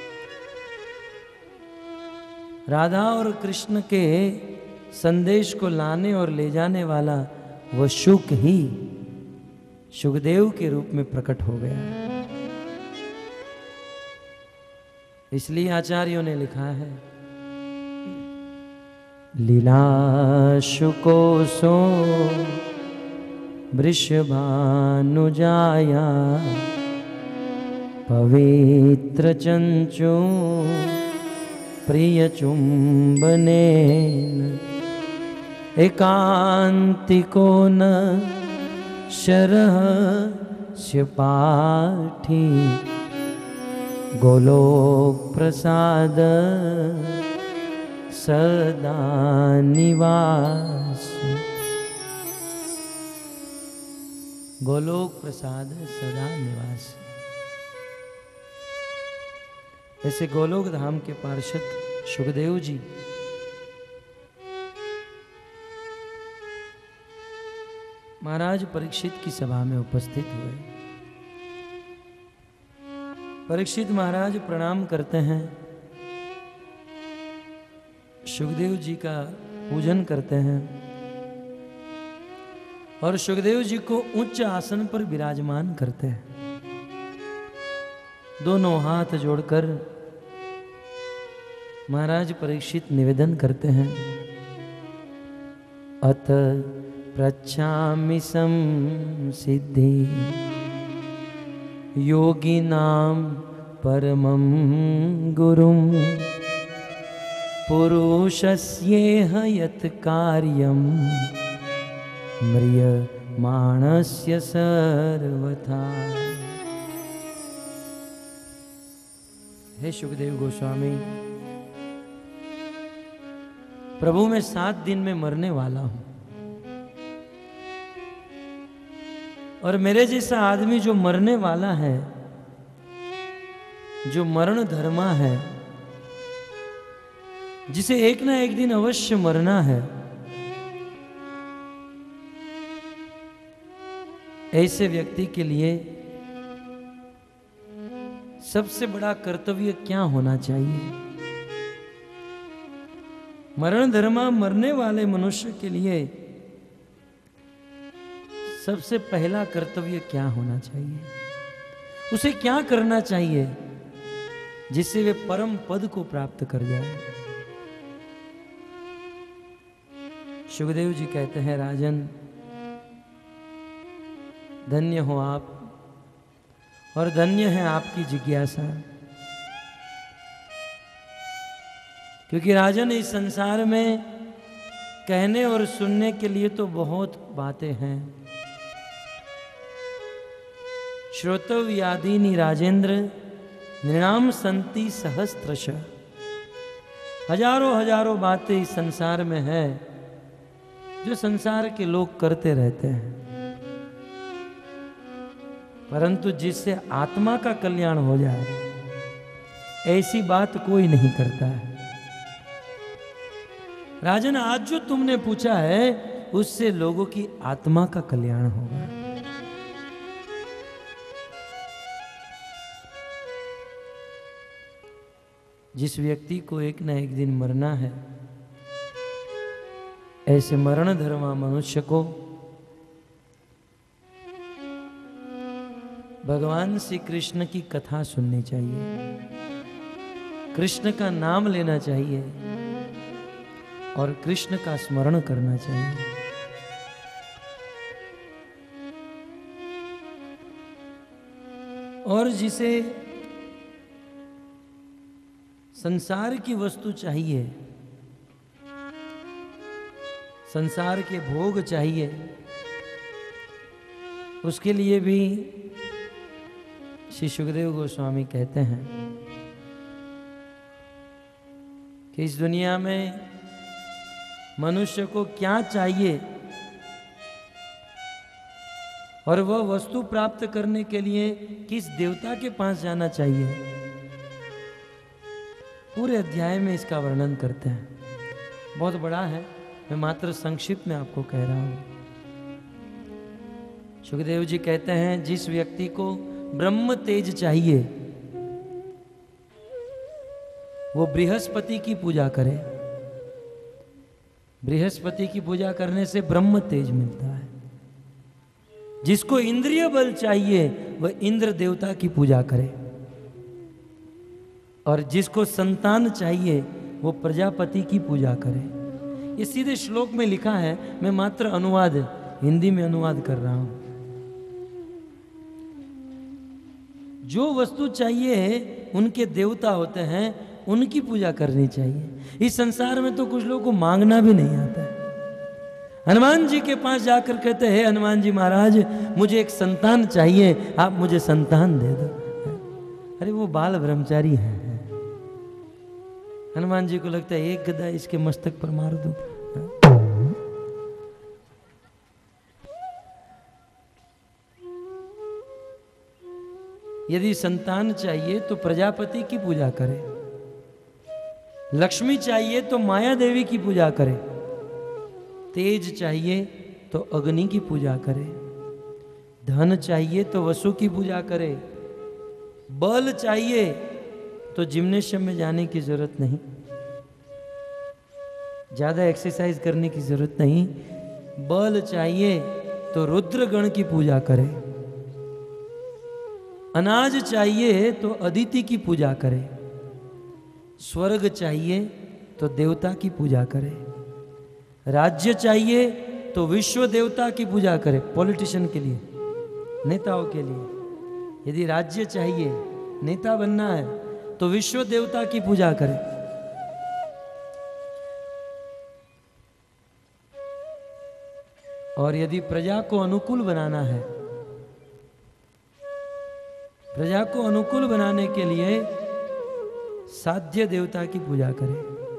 राधा और कृष्ण के संदेश को लाने और ले जाने वाला वह शुक ही सुखदेव के रूप में प्रकट हो गया। इसलिए आचार्यों ने लिखा है, लीला शुको सो वृषभानुजाया पवित्र चंचू प्रिय चुंबनेन एकांतिको न शरः पाठी गोलोक प्रसाद सदा निवास। गोलोक प्रसाद सदा निवास। ऐसे गोलोक धाम के पार्षद सुखदेव जी महाराज परीक्षित की सभा में उपस्थित हुए। परीक्षित महाराज प्रणाम करते हैं, सुखदेव जी का पूजन करते हैं और सुखदेव जी को उच्च आसन पर विराजमान करते हैं। दोनों हाथ जोड़कर महाराज परीक्षित निवेदन करते हैं, अत पृच्छामि संसिद्धि योगिनां परमं गुरुं पुरुषस्येह यत् कार्यं म्रियमाणस्य सर्वथा। हे सुखदेव गोस्वामी, प्रभु मैं सात दिन में मरने वाला हूं, और मेरे जैसा आदमी जो मरने वाला है, जो मरण धर्मा है, जिसे एक ना एक दिन अवश्य मरना है, ऐसे व्यक्ति के लिए सबसे बड़ा कर्तव्य क्या होना चाहिए? मरण धर्मा मरने वाले मनुष्य के लिए सबसे पहला कर्तव्य क्या होना चाहिए? उसे क्या करना चाहिए जिससे वे परम पद को प्राप्त कर जाए? सुखदेव जी कहते हैं, राजन धन्य हो आप, और धन्य है आपकी जिज्ञासा, क्योंकि राजन इस संसार में कहने और सुनने के लिए तो बहुत बातें हैं। श्रोतव्यादीनि राजेंद्र नृणाम संति सहस्त्रश। हजारों हजारों बातें इस संसार में है जो संसार के लोग करते रहते हैं, परंतु जिससे आत्मा का कल्याण हो जाए ऐसी बात कोई नहीं करता है। राजन, आज जो तुमने पूछा है उससे लोगों की आत्मा का कल्याण होगा। जिस व्यक्ति को एक न एक दिन मरना है, ऐसे मरण धर्मा मनुष्य को भगवान श्री कृष्ण की कथा सुननी चाहिए, कृष्ण का नाम लेना चाहिए और कृष्ण का स्मरण करना चाहिए। और जिसे संसार की वस्तु चाहिए, संसार के भोग चाहिए, उसके लिए भी श्री सुखदेव गोस्वामी कहते हैं कि इस दुनिया में मनुष्य को क्या चाहिए और वह वस्तु प्राप्त करने के लिए किस देवता के पास जाना चाहिए, पूरे अध्याय में इसका वर्णन करते हैं। बहुत बड़ा है, मैं मात्र संक्षिप्त में आपको कह रहा हूं। सुखदेव जी कहते हैं, जिस व्यक्ति को ब्रह्म तेज चाहिए वो बृहस्पति की पूजा करे। बृहस्पति की पूजा करने से ब्रह्म तेज मिलता है। जिसको इंद्रिय बल चाहिए वह इंद्र देवता की पूजा करे, और जिसको संतान चाहिए वो प्रजापति की पूजा करे। ये सीधे श्लोक में लिखा है, मैं मात्र अनुवाद हिंदी में अनुवाद कर रहा हूं। जो वस्तु चाहिए उनके देवता होते हैं, उनकी पूजा करनी चाहिए। इस संसार में तो कुछ लोगों को मांगना भी नहीं आता है। हनुमान जी के पास जाकर कहते हैं, हनुमान जी महाराज मुझे एक संतान चाहिए, आप मुझे संतान दे दो। अरे वो बाल ब्रह्मचारी है। हनुमान जी को लगता है एक गदा इसके मस्तक पर मार दूं। यदि संतान चाहिए तो प्रजापति की पूजा करे, लक्ष्मी चाहिए तो माया देवी की पूजा करे, तेज चाहिए तो अग्नि की पूजा करे, धन चाहिए तो वसु की पूजा करे, बल चाहिए तो जिम्नेशियम में जाने की जरूरत नहीं, ज्यादा एक्सरसाइज करने की जरूरत नहीं। बल चाहिए तो रुद्रगण की पूजा करे, अनाज चाहिए तो अदिति की पूजा करे, स्वर्ग चाहिए तो देवता की पूजा करे, राज्य चाहिए तो विश्व देवता की पूजा करे। पॉलिटिशियन के लिए, नेताओं के लिए, यदि राज्य चाहिए, नेता बनना है, तो विश्व देवता की पूजा करें। और यदि प्रजा को अनुकूल बनाना है, प्रजा को अनुकूल बनाने के लिए साध्य देवता की पूजा करें।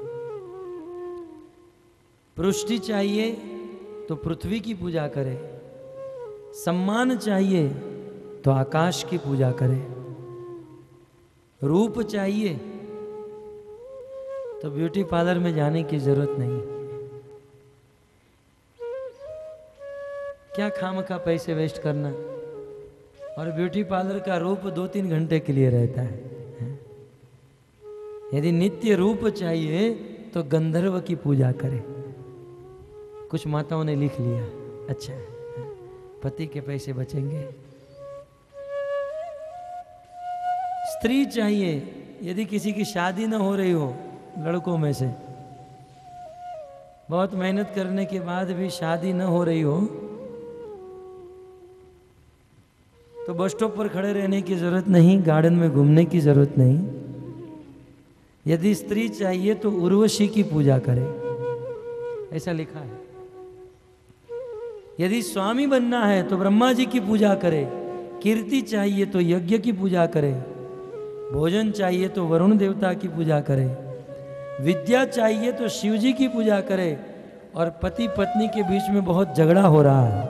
पुष्टि चाहिए तो पृथ्वी की पूजा करें, सम्मान चाहिए तो आकाश की पूजा करें, रूप चाहिए तो ब्यूटी पार्लर में जाने की जरूरत नहीं। क्या खामखा पैसे वेस्ट करना। और ब्यूटी पार्लर का रूप दो तीन घंटे के लिए रहता है। यदि नित्य रूप चाहिए तो गंधर्व की पूजा करें। कुछ माताओं ने लिख लिया, अच्छा पति के पैसे बचेंगे। स्त्री चाहिए, यदि किसी की शादी ना हो रही हो, लड़कों में से बहुत मेहनत करने के बाद भी शादी ना हो रही हो, तो बस स्टॉप पर खड़े रहने की जरूरत नहीं, गार्डन में घूमने की जरूरत नहीं। यदि स्त्री चाहिए तो उर्वशी की पूजा करें, ऐसा लिखा है। यदि स्वामी बनना है तो ब्रह्मा जी की पूजा करें। कीर्ति चाहिए तो यज्ञ की पूजा करें। भोजन चाहिए तो वरुण देवता की पूजा करें। विद्या चाहिए तो शिव जी की पूजा करें। और पति पत्नी के बीच में बहुत झगड़ा हो रहा है,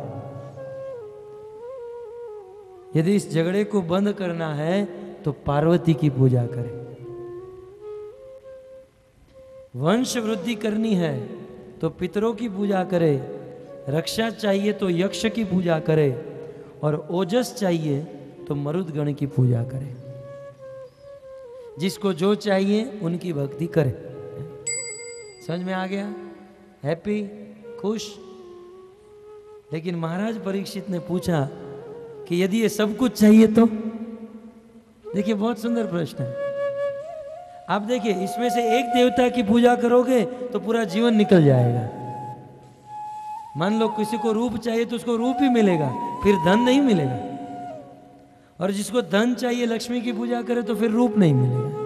यदि इस झगड़े को बंद करना है तो पार्वती की पूजा करें। वंश वृद्धि करनी है तो पितरों की पूजा करें। रक्षा चाहिए तो यक्ष की पूजा करें। और ओजस चाहिए तो मरुदगण की पूजा करें। जिसको जो चाहिए उनकी भक्ति करें। समझ में आ गया? हैप्पी, खुश? लेकिन महाराज परीक्षित ने पूछा कि यदि ये सब कुछ चाहिए तो? देखिए बहुत सुंदर प्रश्न है। आप देखिए, इसमें से एक देवता की पूजा करोगे तो पूरा जीवन निकल जाएगा। मान लो किसी को रूप चाहिए तो उसको रूप ही मिलेगा, फिर धन नहीं मिलेगा। और जिसको धन चाहिए, लक्ष्मी की पूजा करे तो फिर रूप नहीं मिलेगा।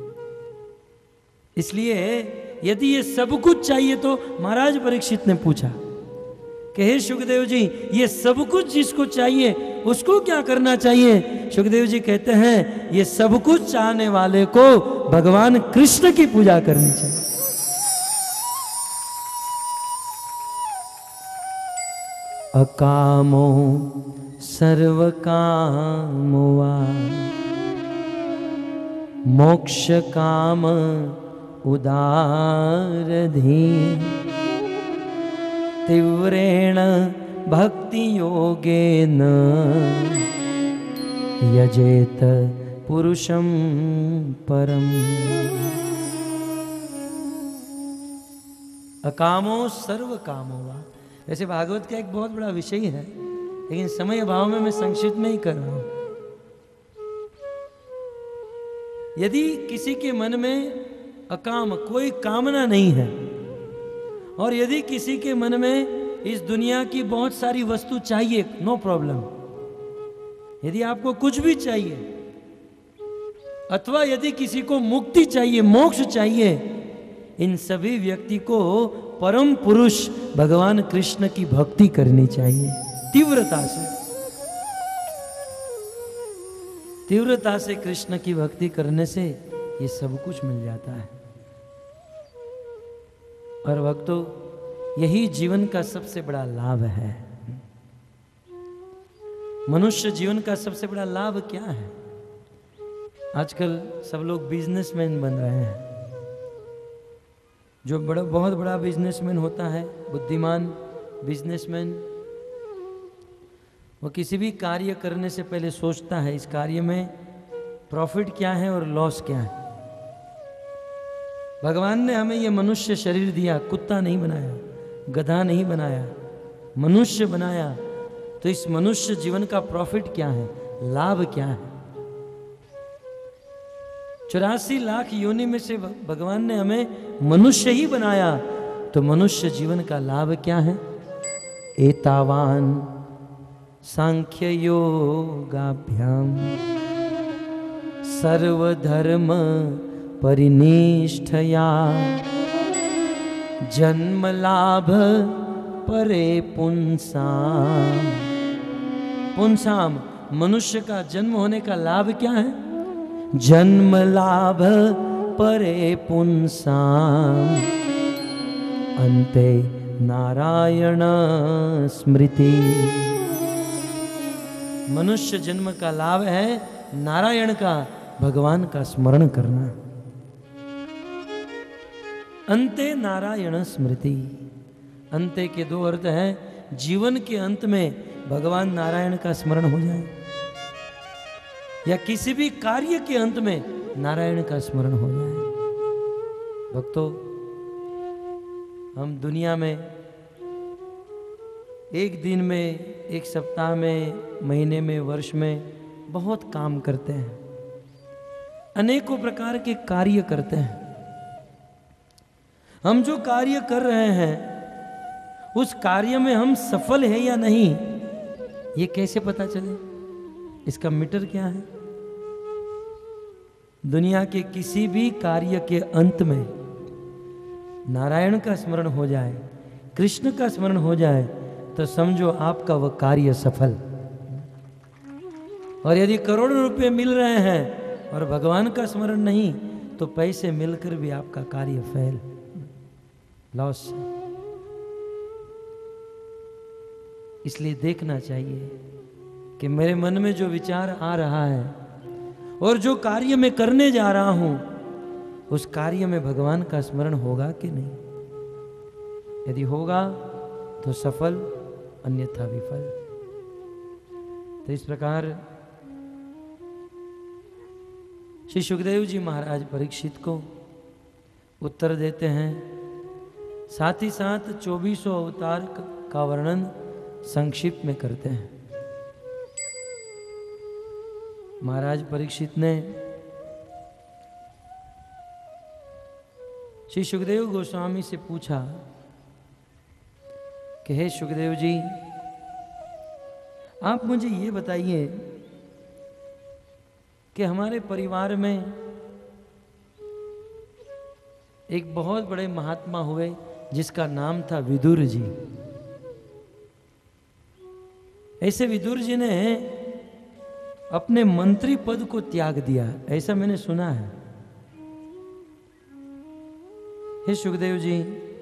इसलिए यदि ये सब कुछ चाहिए तो महाराज परीक्षित ने पूछा कि हे सुखदेव जी, ये सब कुछ जिसको चाहिए उसको क्या करना चाहिए? सुखदेव जी कहते हैं, ये सब कुछ चाहने वाले को भगवान कृष्ण की पूजा करनी चाहिए। अकामो सर्व कामो वा मोक्ष काम उदारधी तीव्रेण भक्ति योगेन यजेत पुरुषम परम। अकामो सर्व कामो वा। वैसे भागवत का एक बहुत बड़ा विषय है, लेकिन समय अभाव में मैं संक्षिप्त में ही कर रहा हूं। यदि किसी के मन में अकाम, कोई कामना नहीं है, और यदि किसी के मन में इस दुनिया की बहुत सारी वस्तु चाहिए, नो प्रॉब्लम। यदि आपको कुछ भी चाहिए, अथवा यदि किसी को मुक्ति चाहिए, मोक्ष चाहिए, इन सभी व्यक्ति को परम पुरुष भगवान कृष्ण की भक्ति करनी चाहिए। तीव्रता से तीव्रता से कृष्ण की भक्ति करने से ये सब कुछ मिल जाता है। और भक्तों, यही जीवन का सबसे बड़ा लाभ है। मनुष्य जीवन का सबसे बड़ा लाभ क्या है? आजकल सब लोग बिजनेसमैन बन रहे हैं। जो बड़ा बहुत बड़ा बिजनेसमैन होता है, बुद्धिमान बिजनेसमैन, वो किसी भी कार्य करने से पहले सोचता है इस कार्य में प्रॉफिट क्या है और लॉस क्या है। भगवान ने हमें ये मनुष्य शरीर दिया, कुत्ता नहीं बनाया, गधा नहीं बनाया, मनुष्य बनाया। तो इस मनुष्य जीवन का प्रॉफिट क्या है, लाभ क्या है? चौरासी लाख योनि में से भगवान ने हमें मनुष्य ही बनाया, तो मनुष्य जीवन का लाभ क्या है? एतावान सांख्य योगाभ्याम सर्वधर्म परिनिष्ठया जन्म लाभ परे पुंसाम। पुंसाम मनुष्य का जन्म होने का लाभ क्या है? जन्म लाभ परे पुंसाम अंते नारायण स्मृति। मनुष्य जन्म का लाभ है नारायण का, भगवान का स्मरण करना। अंते नारायण स्मृति। अंते के दो अर्थ हैं, जीवन के अंत में भगवान नारायण का स्मरण हो जाए या किसी भी कार्य के अंत में नारायण का स्मरण हो जाए। भक्तों, हम दुनिया में एक दिन में, एक सप्ताह में, महीने में, वर्ष में बहुत काम करते हैं, अनेकों प्रकार के कार्य करते हैं। हम जो कार्य कर रहे हैं उस कार्य में हम सफल हैं या नहीं, ये कैसे पता चले? इसका मीटर क्या है? दुनिया के किसी भी कार्य के अंत में नारायण का स्मरण हो जाए, कृष्ण का स्मरण हो जाए, तो समझो आपका वह कार्य सफल। और यदि करोड़ों रुपए मिल रहे हैं और भगवान का स्मरण नहीं, तो पैसे मिलकर भी आपका कार्य फेल, लॉस। इसलिए देखना चाहिए कि मेरे मन में जो विचार आ रहा है और जो कार्य मैं करने जा रहा हूं, उस कार्य में भगवान का स्मरण होगा कि नहीं। यदि होगा तो सफल, अन्यथा विफल। तो इस प्रकार श्री सुखदेव जी महाराज परीक्षित को उत्तर देते हैं, साथ ही साथ चौबीसों अवतार का वर्णन संक्षिप्त में करते हैं। महाराज परीक्षित ने श्री सुखदेव गोस्वामी से पूछा कि हे सुखदेव जी, आप मुझे ये बताइए कि हमारे परिवार में एक बहुत बड़े महात्मा हुए जिसका नाम था विदुर जी। ऐसे विदुर जी ने अपने मंत्री पद को त्याग दिया, ऐसा मैंने सुना है। हे सुखदेव जी,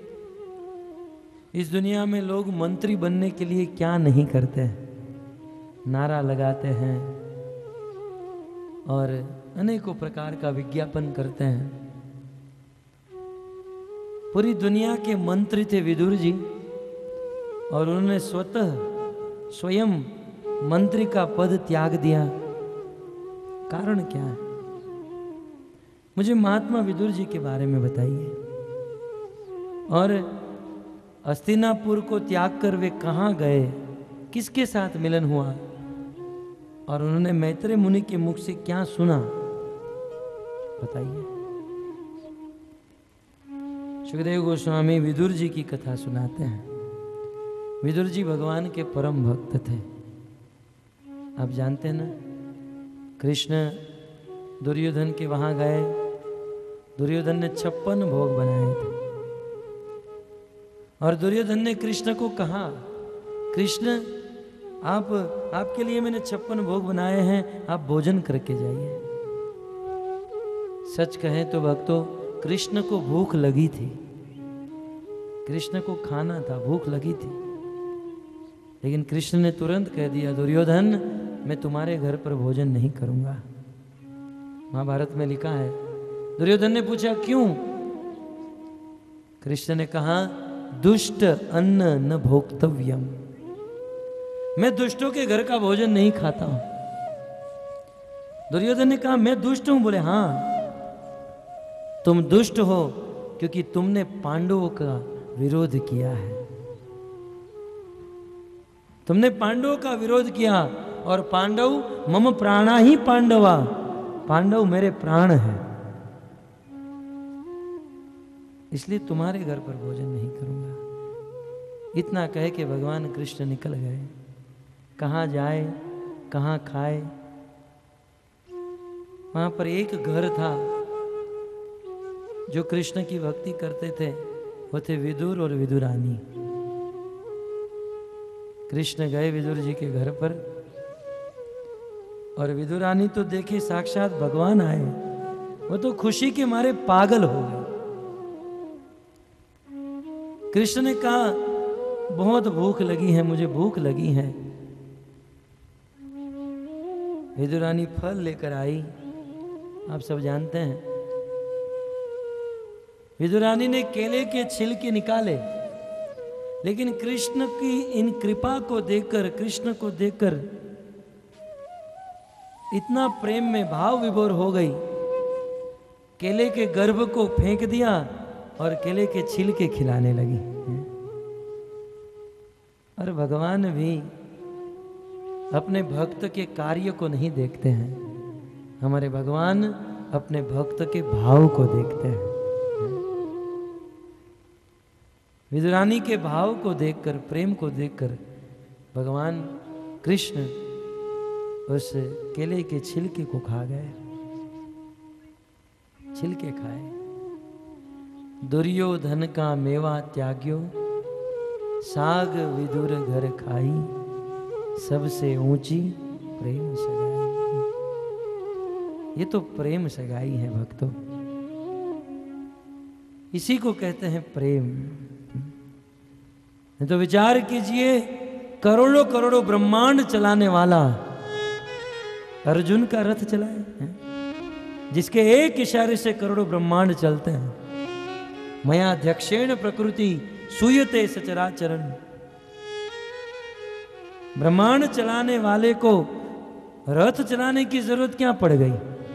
इस दुनिया में लोग मंत्री बनने के लिए क्या नहीं करते हैं, नारा लगाते हैं और अनेकों प्रकार का विज्ञापन करते हैं। पूरी दुनिया के मंत्री थे विदुर जी, और उन्होंने स्वतः स्वयं मंत्री का पद त्याग दिया। कारण क्या है? मुझे महात्मा विदुर जी के बारे में बताइए। और हस्तिनापुर को त्याग कर वे कहाँ गए, किसके साथ मिलन हुआ, और उन्होंने मैत्रेय मुनि के मुख से क्या सुना, बताइए। सुखदेव गोस्वामी विदुर जी की कथा सुनाते हैं। विदुर जी भगवान के परम भक्त थे। आप जानते हैं ना, कृष्ण दुर्योधन के वहां गए, दुर्योधन ने छप्पन भोग बनाए थे, और दुर्योधन ने कृष्ण को कहा, कृष्ण आप आपके लिए मैंने छप्पन भोग बनाए हैं, आप भोजन करके जाइए। सच कहें तो भक्तों, कृष्ण को भूख लगी थी, कृष्ण को खाना था, भूख लगी थी, लेकिन कृष्ण ने तुरंत कह दिया, दुर्योधन मैं तुम्हारे घर पर भोजन नहीं करूंगा। महाभारत में लिखा है। दुर्योधन ने पूछा क्यों? कृष्ण ने कहा, दुष्ट अन्न न भोक्तव्यम, मैं दुष्टों के घर का भोजन नहीं खाता हूं। दुर्योधन ने कहा, मैं दुष्ट हूं? बोले हाँ, तुम दुष्ट हो क्योंकि तुमने पांडवों का विरोध किया है। तुमने पांडवों का विरोध किया, और पांडव मम प्राणा ही पांडवा, पांडव मेरे प्राण हैं, इसलिए तुम्हारे घर पर भोजन नहीं करूंगा। इतना कह के भगवान कृष्ण निकल गए। कहाँ जाए, कहाँ खाए। वहाँ पर एक घर था, जो कृष्ण की भक्ति करते थे, वो थे विदुर और विदुरानी। कृष्ण गए विदुर जी के घर पर, और विदुरानी तो देखे साक्षात भगवान आए, वो तो खुशी के मारे पागल हो गए। कृष्ण ने कहा, बहुत भूख लगी है, मुझे भूख लगी है। विदुरानी फल लेकर आई, आप सब जानते हैं। विदुरानी ने केले के छिलके निकाले, लेकिन कृष्ण की इन कृपा को देखकर, कृष्ण को देखकर इतना प्रेम में भाव विभोर हो गई, केले के गर्भ को फेंक दिया और केले के छिलके खिलाने लगी। और भगवान भी अपने भक्त के कार्य को नहीं देखते हैं, हमारे भगवान अपने भक्त के भाव को देखते हैं। विदुरानी के भाव को देखकर, प्रेम को देखकर भगवान कृष्ण उस केले के छिलके को खा गए, छिलके खाए। दुर्योधन का मेवा त्याग्यो, साग विदुर घर खाई, सबसे ऊंची प्रेम सगाई। ये तो प्रेम सगाई है भक्तों, इसी को कहते हैं प्रेम। तो विचार कीजिए, करोड़ों करोड़ों ब्रह्मांड चलाने वाला अर्जुन का रथ चलाए, जिसके एक इशारे से करोड़ों ब्रह्मांड चलते हैं। मया अध्यक्षेण प्रकृति सूयते सचराचरण। ब्रह्मांड चलाने वाले को रथ चलाने की जरूरत क्या पड़ गई?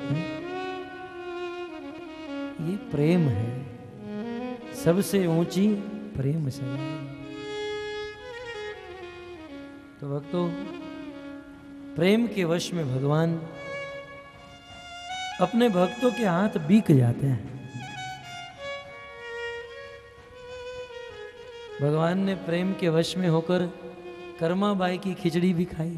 ये प्रेम है, सबसे ऊंची प्रेम से। तो भक्तों, प्रेम के वश में भगवान अपने भक्तों के हाथ बीक जाते हैं। भगवान ने प्रेम के वश में होकर कर्माबाई की खिचड़ी भी खाई।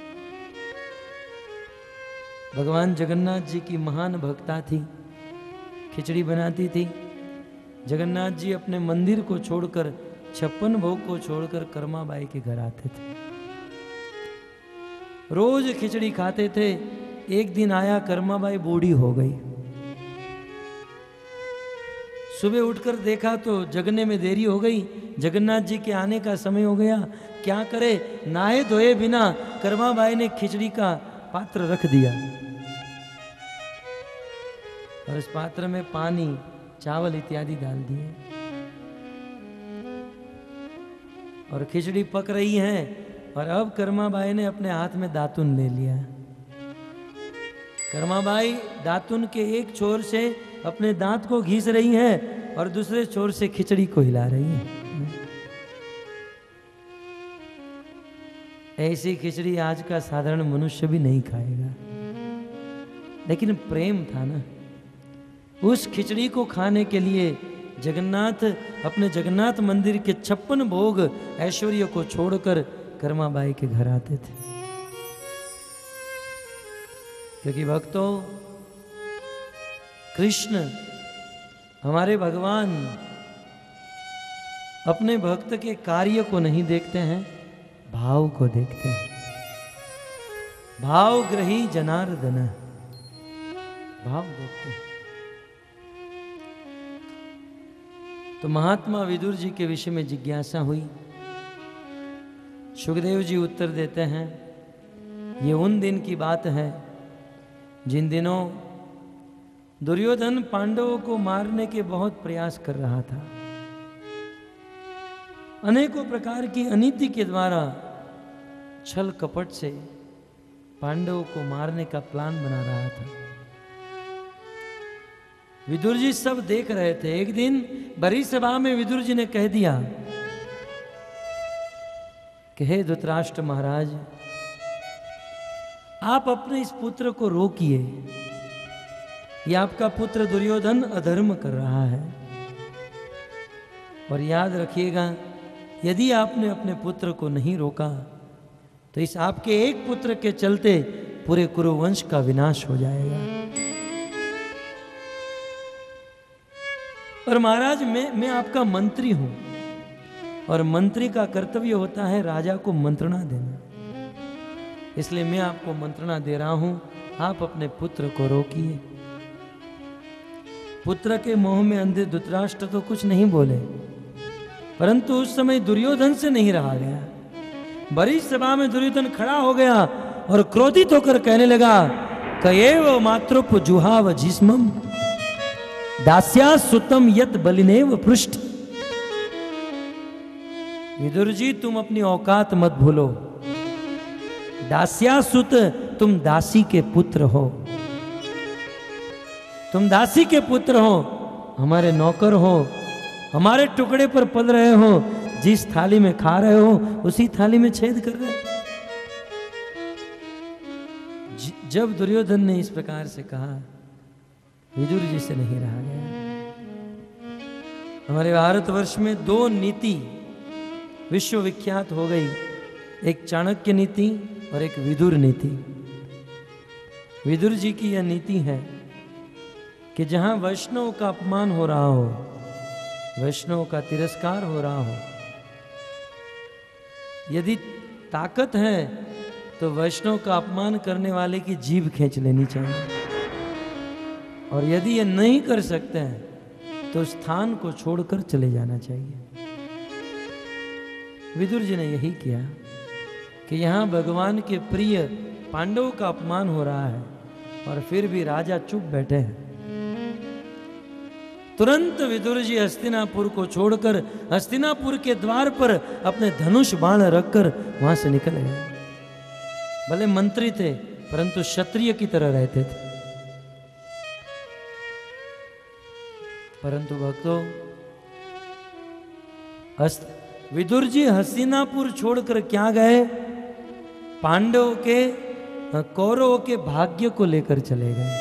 भगवान जगन्नाथ जी की महान भक्ता थी, खिचड़ी बनाती थी। जगन्नाथ जी अपने मंदिर को छोड़कर, छप्पन भोग को छोड़कर कर्माबाई के घर आते थे, रोज खिचड़ी खाते थे। एक दिन आया, कर्माबाई बूढ़ी हो गई। सुबह उठकर देखा तो जगने में देरी हो गई, जगन्नाथ जी के आने का समय हो गया। क्या करे, नहाए धोए बिना कर्माबाई ने खिचड़ी का पात्र रख दिया, और इस पात्र में पानी, चावल इत्यादि डाल दिए, और खिचड़ी पक रही है। और अब कर्माबाई ने अपने हाथ में दातुन ले लिया। कर्माबाई दातुन के एक छोर से अपने दांत को घीस रही है, और दूसरे छोर से खिचड़ी को हिला रही है। ऐसी खिचड़ी आज का साधारण मनुष्य भी नहीं खाएगा, लेकिन प्रेम था ना। उस खिचड़ी को खाने के लिए जगन्नाथ अपने जगन्नाथ मंदिर के छप्पन भोग ऐश्वर्य को छोड़कर कर्माबाई के घर आते थे। क्योंकि भक्तों, कृष्ण हमारे भगवान अपने भक्त के कार्य को नहीं देखते हैं, भाव को देखते हैं। भाव ग्रही जनार्दन, भाव देखते हैं। तो महात्मा विदुर जी के विषय में जिज्ञासा हुई। सुखदेव जी उत्तर देते हैं, ये उन दिन की बात है जिन दिनों दुर्योधन पांडवों को मारने के बहुत प्रयास कर रहा था। अनेकों प्रकार की अनीति के द्वारा, छल कपट से पांडवों को मारने का प्लान बना रहा था। विदुर जी सब देख रहे थे। एक दिन बड़ी सभा में विदुर जी ने कह दिया कि हे धृतराष्ट्र महाराज, आप अपने इस पुत्र को रोकिए, यह आपका पुत्र दुर्योधन अधर्म कर रहा है। और याद रखिएगा, यदि आपने अपने पुत्र को नहीं रोका तो इस आपके एक पुत्र के चलते पूरे कुरुवंश का विनाश हो जाएगा। और महाराज मैं मैं आपका मंत्री हूं, और मंत्री का कर्तव्य होता है राजा को मंत्रणा देना, इसलिए मैं आपको मंत्रणा दे रहा हूं, आप अपने पुत्र को रोकिए। पुत्र के मोह में अंधे धृतराष्ट्र तो कुछ नहीं बोले, परंतु उस समय दुर्योधन से नहीं रहा गया। बड़ी सभा में दुर्योधन खड़ा हो गया और क्रोधित होकर कहने लगा, कयेव मातृप जुहाव जिस्मम दास्या सुतम यत बलिनेव पृष्ठ। विदुर जी तुम अपनी औकात मत भूलो, दास्या सुत तुम दासी के पुत्र हो, तुम दासी के पुत्र हो, हमारे नौकर हो, हमारे टुकड़े पर पल रहे हो, जिस थाली में खा रहे हो उसी थाली में छेद कर रहे। जब दुर्योधन ने इस प्रकार से कहा, विदुर जी से नहीं रहा गया। हमारे भारतवर्ष में दो नीति विश्व विख्यात हो गई, एक चाणक्य नीति और एक विदुर नीति। विदुर जी की यह नीति है कि जहां वैष्णव का अपमान हो रहा हो, वैष्णव का तिरस्कार हो रहा हो, यदि ताकत है तो वैष्णव का अपमान करने वाले की जीभ खींच लेनी चाहिए, और यदि ये नहीं कर सकते हैं तो स्थान को छोड़कर चले जाना चाहिए। विदुर जी ने यही किया कि यहां भगवान के प्रिय पांडवों का अपमान हो रहा है और फिर भी राजा चुप बैठे हैं। तुरंत विदुर जी हस्तिनापुर को छोड़कर हस्तिनापुर के द्वार पर अपने धनुष बाण रखकर वहां से निकल गए। भले मंत्री थे परंतु क्षत्रिय की तरह रहते थे। परंतु भक्तों, विदुर जी हस्तिनापुर छोड़कर क्या गए? पांडवों के कौरवों के भाग्य को लेकर चले गए।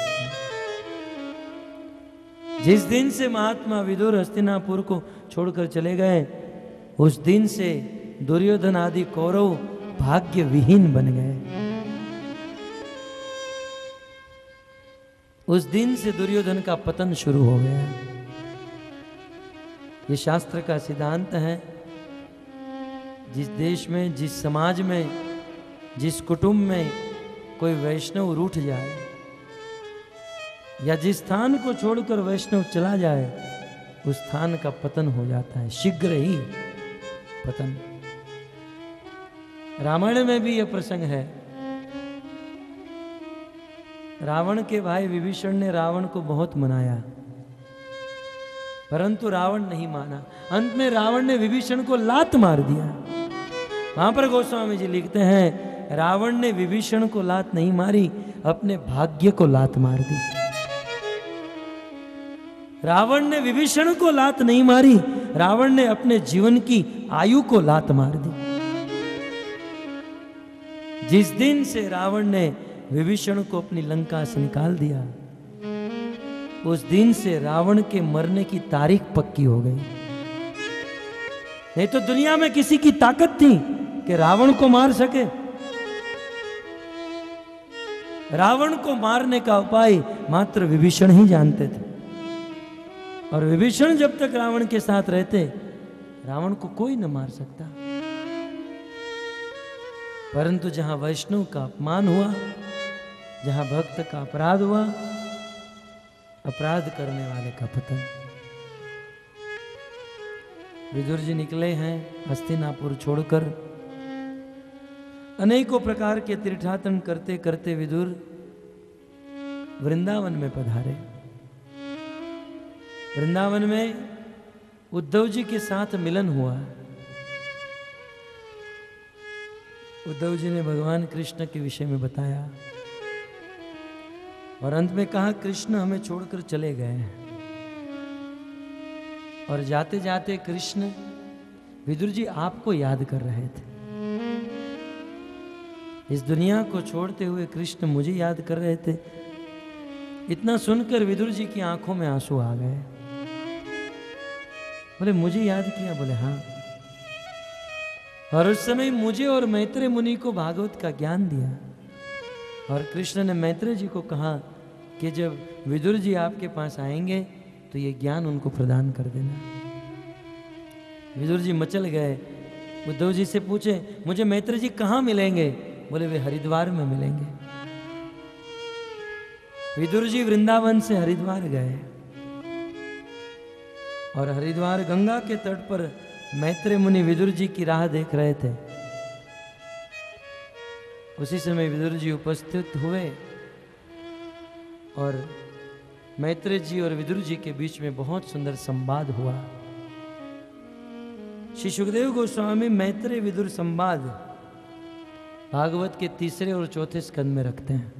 जिस दिन से महात्मा विदुर हस्तिनापुर को छोड़कर चले गए, उस दिन से दुर्योधन आदि कौरव भाग्य विहीन बन गए। उस दिन से दुर्योधन का पतन शुरू हो गया। ये शास्त्र का सिद्धांत है, जिस देश में, जिस समाज में, जिस कुटुंब में कोई वैष्णव रूठ जाए या जिस स्थान को छोड़कर वैष्णव चला जाए, उस स्थान का पतन हो जाता है, शीघ्र ही पतन। रामायण में भी यह प्रसंग है। रावण के भाई विभीषण ने रावण को बहुत मनाया, परंतु रावण नहीं माना। अंत में रावण ने विभीषण को लात मार दिया। वहां पर गोस्वामी जी लिखते हैं, रावण ने विभीषण को लात नहीं मारी, अपने भाग्य को लात मार दी। रावण ने विभीषण को लात नहीं मारी, रावण ने अपने जीवन की आयु को लात मार दी। जिस दिन से रावण ने विभीषण को अपनी लंका से निकाल दिया, उस दिन से रावण के मरने की तारीख पक्की हो गई। नहीं तो दुनिया में किसी की ताकत थी कि रावण को मार सके? रावण को मारने का उपाय मात्र विभीषण ही जानते थे, और विभीषण जब तक रावण के साथ रहते, रावण को कोई न मार सकता। परंतु जहां वैष्णव का अपमान हुआ, जहां भक्त का अपराध हुआ, अपराध करने वाले का पतन। विदुर जी निकले हैं हस्तिनापुर छोड़कर। अनेकों प्रकार के तीर्थाटन करते करते विदुर वृंदावन में पधारे। वृंदावन में उद्धव जी के साथ मिलन हुआ। उद्धव जी ने भगवान कृष्ण के विषय में बताया और अंत में कहा, कृष्ण हमें छोड़कर चले गए हैं। और जाते जाते कृष्ण विदुर जी आपको याद कर रहे थे। इस दुनिया को छोड़ते हुए कृष्ण मुझे याद कर रहे थे। इतना सुनकर विदुर जी की आंखों में आंसू आ गए। बोले, मुझे याद किया? बोले, हाँ। और उस समय मुझे और मैत्रेय मुनि को भागवत का ज्ञान दिया। और कृष्ण ने मैत्रेय जी को कहा कि जब विदुर जी आपके पास आएंगे तो ये ज्ञान उनको प्रदान कर देना। विदुर जी मचल गए, उद्धव जी से पूछे मुझे मैत्रेय जी कहाँ मिलेंगे? बोले वे हरिद्वार में मिलेंगे। विदुर जी वृंदावन से हरिद्वार गए और हरिद्वार गंगा के तट पर मैत्रेय मुनि विदुर जी की राह देख रहे थे। उसी समय विदुर जी उपस्थित हुए और मैत्रेय जी और विदुर जी के बीच में बहुत सुंदर संवाद हुआ। श्री सुखदेव गोस्वामी मैत्रेय विदुर संवाद भागवत के तीसरे और चौथे स्कंद में रखते हैं।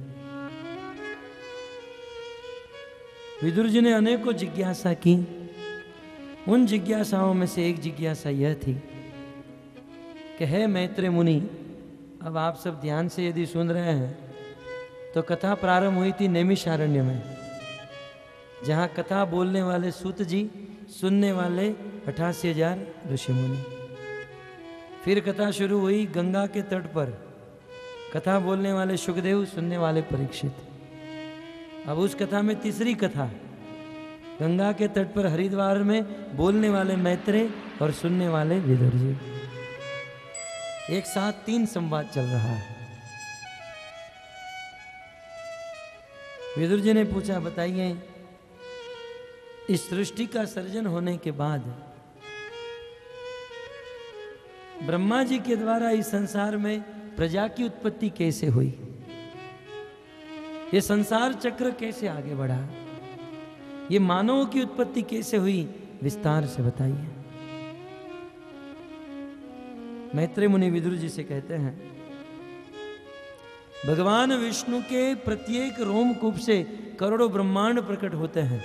विदुर जी ने अनेकों जिज्ञासा की। उन जिज्ञासाओं में से एक जिज्ञासा यह थी कि हे मैत्रेय मुनि, अब आप सब ध्यान से यदि सुन रहे हैं तो कथा प्रारंभ हुई थी नैमिषारण्य में, जहाँ कथा बोलने वाले सूत जी, सुनने वाले अठासी हजार ऋषि मुनि। फिर कथा शुरू हुई गंगा के तट पर, कथा बोलने वाले सुखदेव, सुनने वाले परीक्षित। अब उस कथा में तीसरी कथा गंगा के तट पर हरिद्वार में बोलने वाले मैत्रेय और सुनने वाले विदुर जी। एक साथ तीन संवाद चल रहा है। विदुर जी ने पूछा बताइए, इस सृष्टि का सर्जन होने के बाद ब्रह्मा जी के द्वारा इस संसार में प्रजा की उत्पत्ति कैसे हुई? ये संसार चक्र कैसे आगे बढ़ा? ये मानवों की उत्पत्ति कैसे हुई? विस्तार से बताइए। मैत्रेय मुनि विदुर जी से कहते हैं, भगवान विष्णु के प्रत्येक रोमकूप से करोड़ों ब्रह्मांड प्रकट होते हैं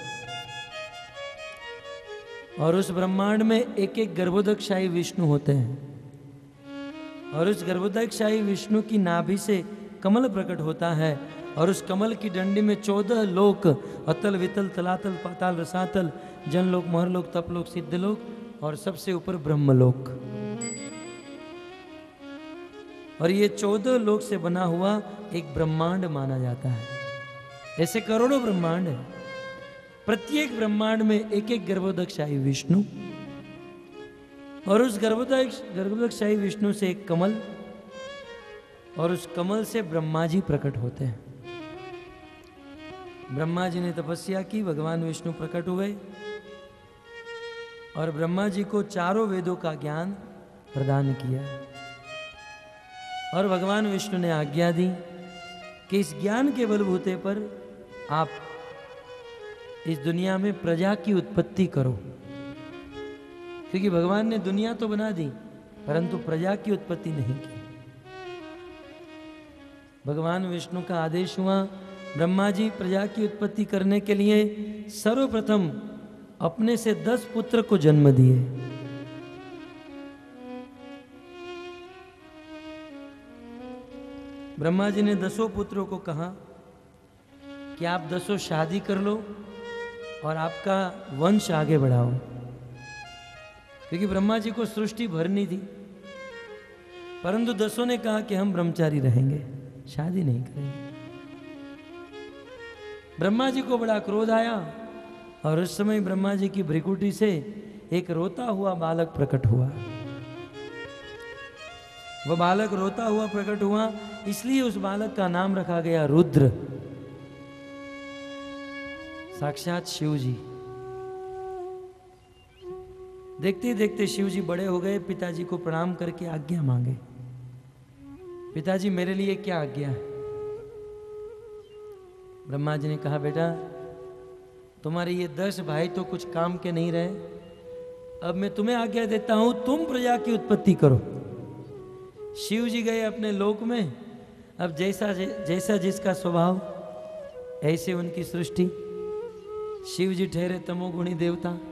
और उस ब्रह्मांड में एक एक गर्भोदकशाही विष्णु होते हैं और उस गर्भोदकशाही विष्णु की नाभि से कमल प्रकट होता है और उस कमल की डंडी में चौदह लोक, अतल वितल तलातल पाताल रसातल, जनलोक महरलोक तपलोक सिद्धलोक और सबसे ऊपर ब्रह्मलोक। और ये चौदह लोक से बना हुआ एक ब्रह्मांड माना जाता है। ऐसे करोड़ों ब्रह्मांड है। प्रत्येक ब्रह्मांड में एक एक गर्भोदकशाही विष्णु और उस गर्भोदक गर्भोदकशाही विष्णु से एक कमल और उस कमल से ब्रह्मा जी प्रकट होते हैं। ब्रह्मा जी ने तपस्या की, भगवान विष्णु प्रकट हुए और ब्रह्मा जी को चारों वेदों का ज्ञान प्रदान किया और भगवान विष्णु ने आज्ञा दी कि इस ज्ञान के बलबूते पर आप इस दुनिया में प्रजा की उत्पत्ति करो, क्योंकि भगवान ने दुनिया तो बना दी परंतु प्रजा की उत्पत्ति नहीं की। भगवान विष्णु का आदेश हुआ, ब्रह्मा जी प्रजा की उत्पत्ति करने के लिए सर्वप्रथम अपने से दस पुत्र को जन्म दिए। ब्रह्मा जी ने दसों पुत्रों को कहा कि आप दसों शादी कर लो और आपका वंश आगे बढ़ाओ, क्योंकि ब्रह्मा जी को सृष्टि भरनी थी। परंतु दसों ने कहा कि हम ब्रह्मचारी रहेंगे, शादी नहीं करेंगे। ब्रह्मा जी को बड़ा क्रोध आया और उस समय ब्रह्मा जी की भ्रिकुटी से एक रोता हुआ बालक प्रकट हुआ। वह बालक रोता हुआ प्रकट हुआ, इसलिए उस बालक का नाम रखा गया रुद्र, साक्षात शिव जी। देखते देखते शिव जी बड़े हो गए। पिताजी को प्रणाम करके आज्ञा मांगे, पिताजी मेरे लिए क्या आज्ञा है? ब्रह्मा जी ने कहा, बेटा तुम्हारे ये दस भाई तो कुछ काम के नहीं रहे, अब मैं तुम्हें आज्ञा देता हूं तुम प्रजा की उत्पत्ति करो। शिव जी गए अपने लोक में। अब जैसा जैसा जिसका स्वभाव ऐसे उनकी सृष्टि। शिव जी ठहरे तमोगुणी देवता,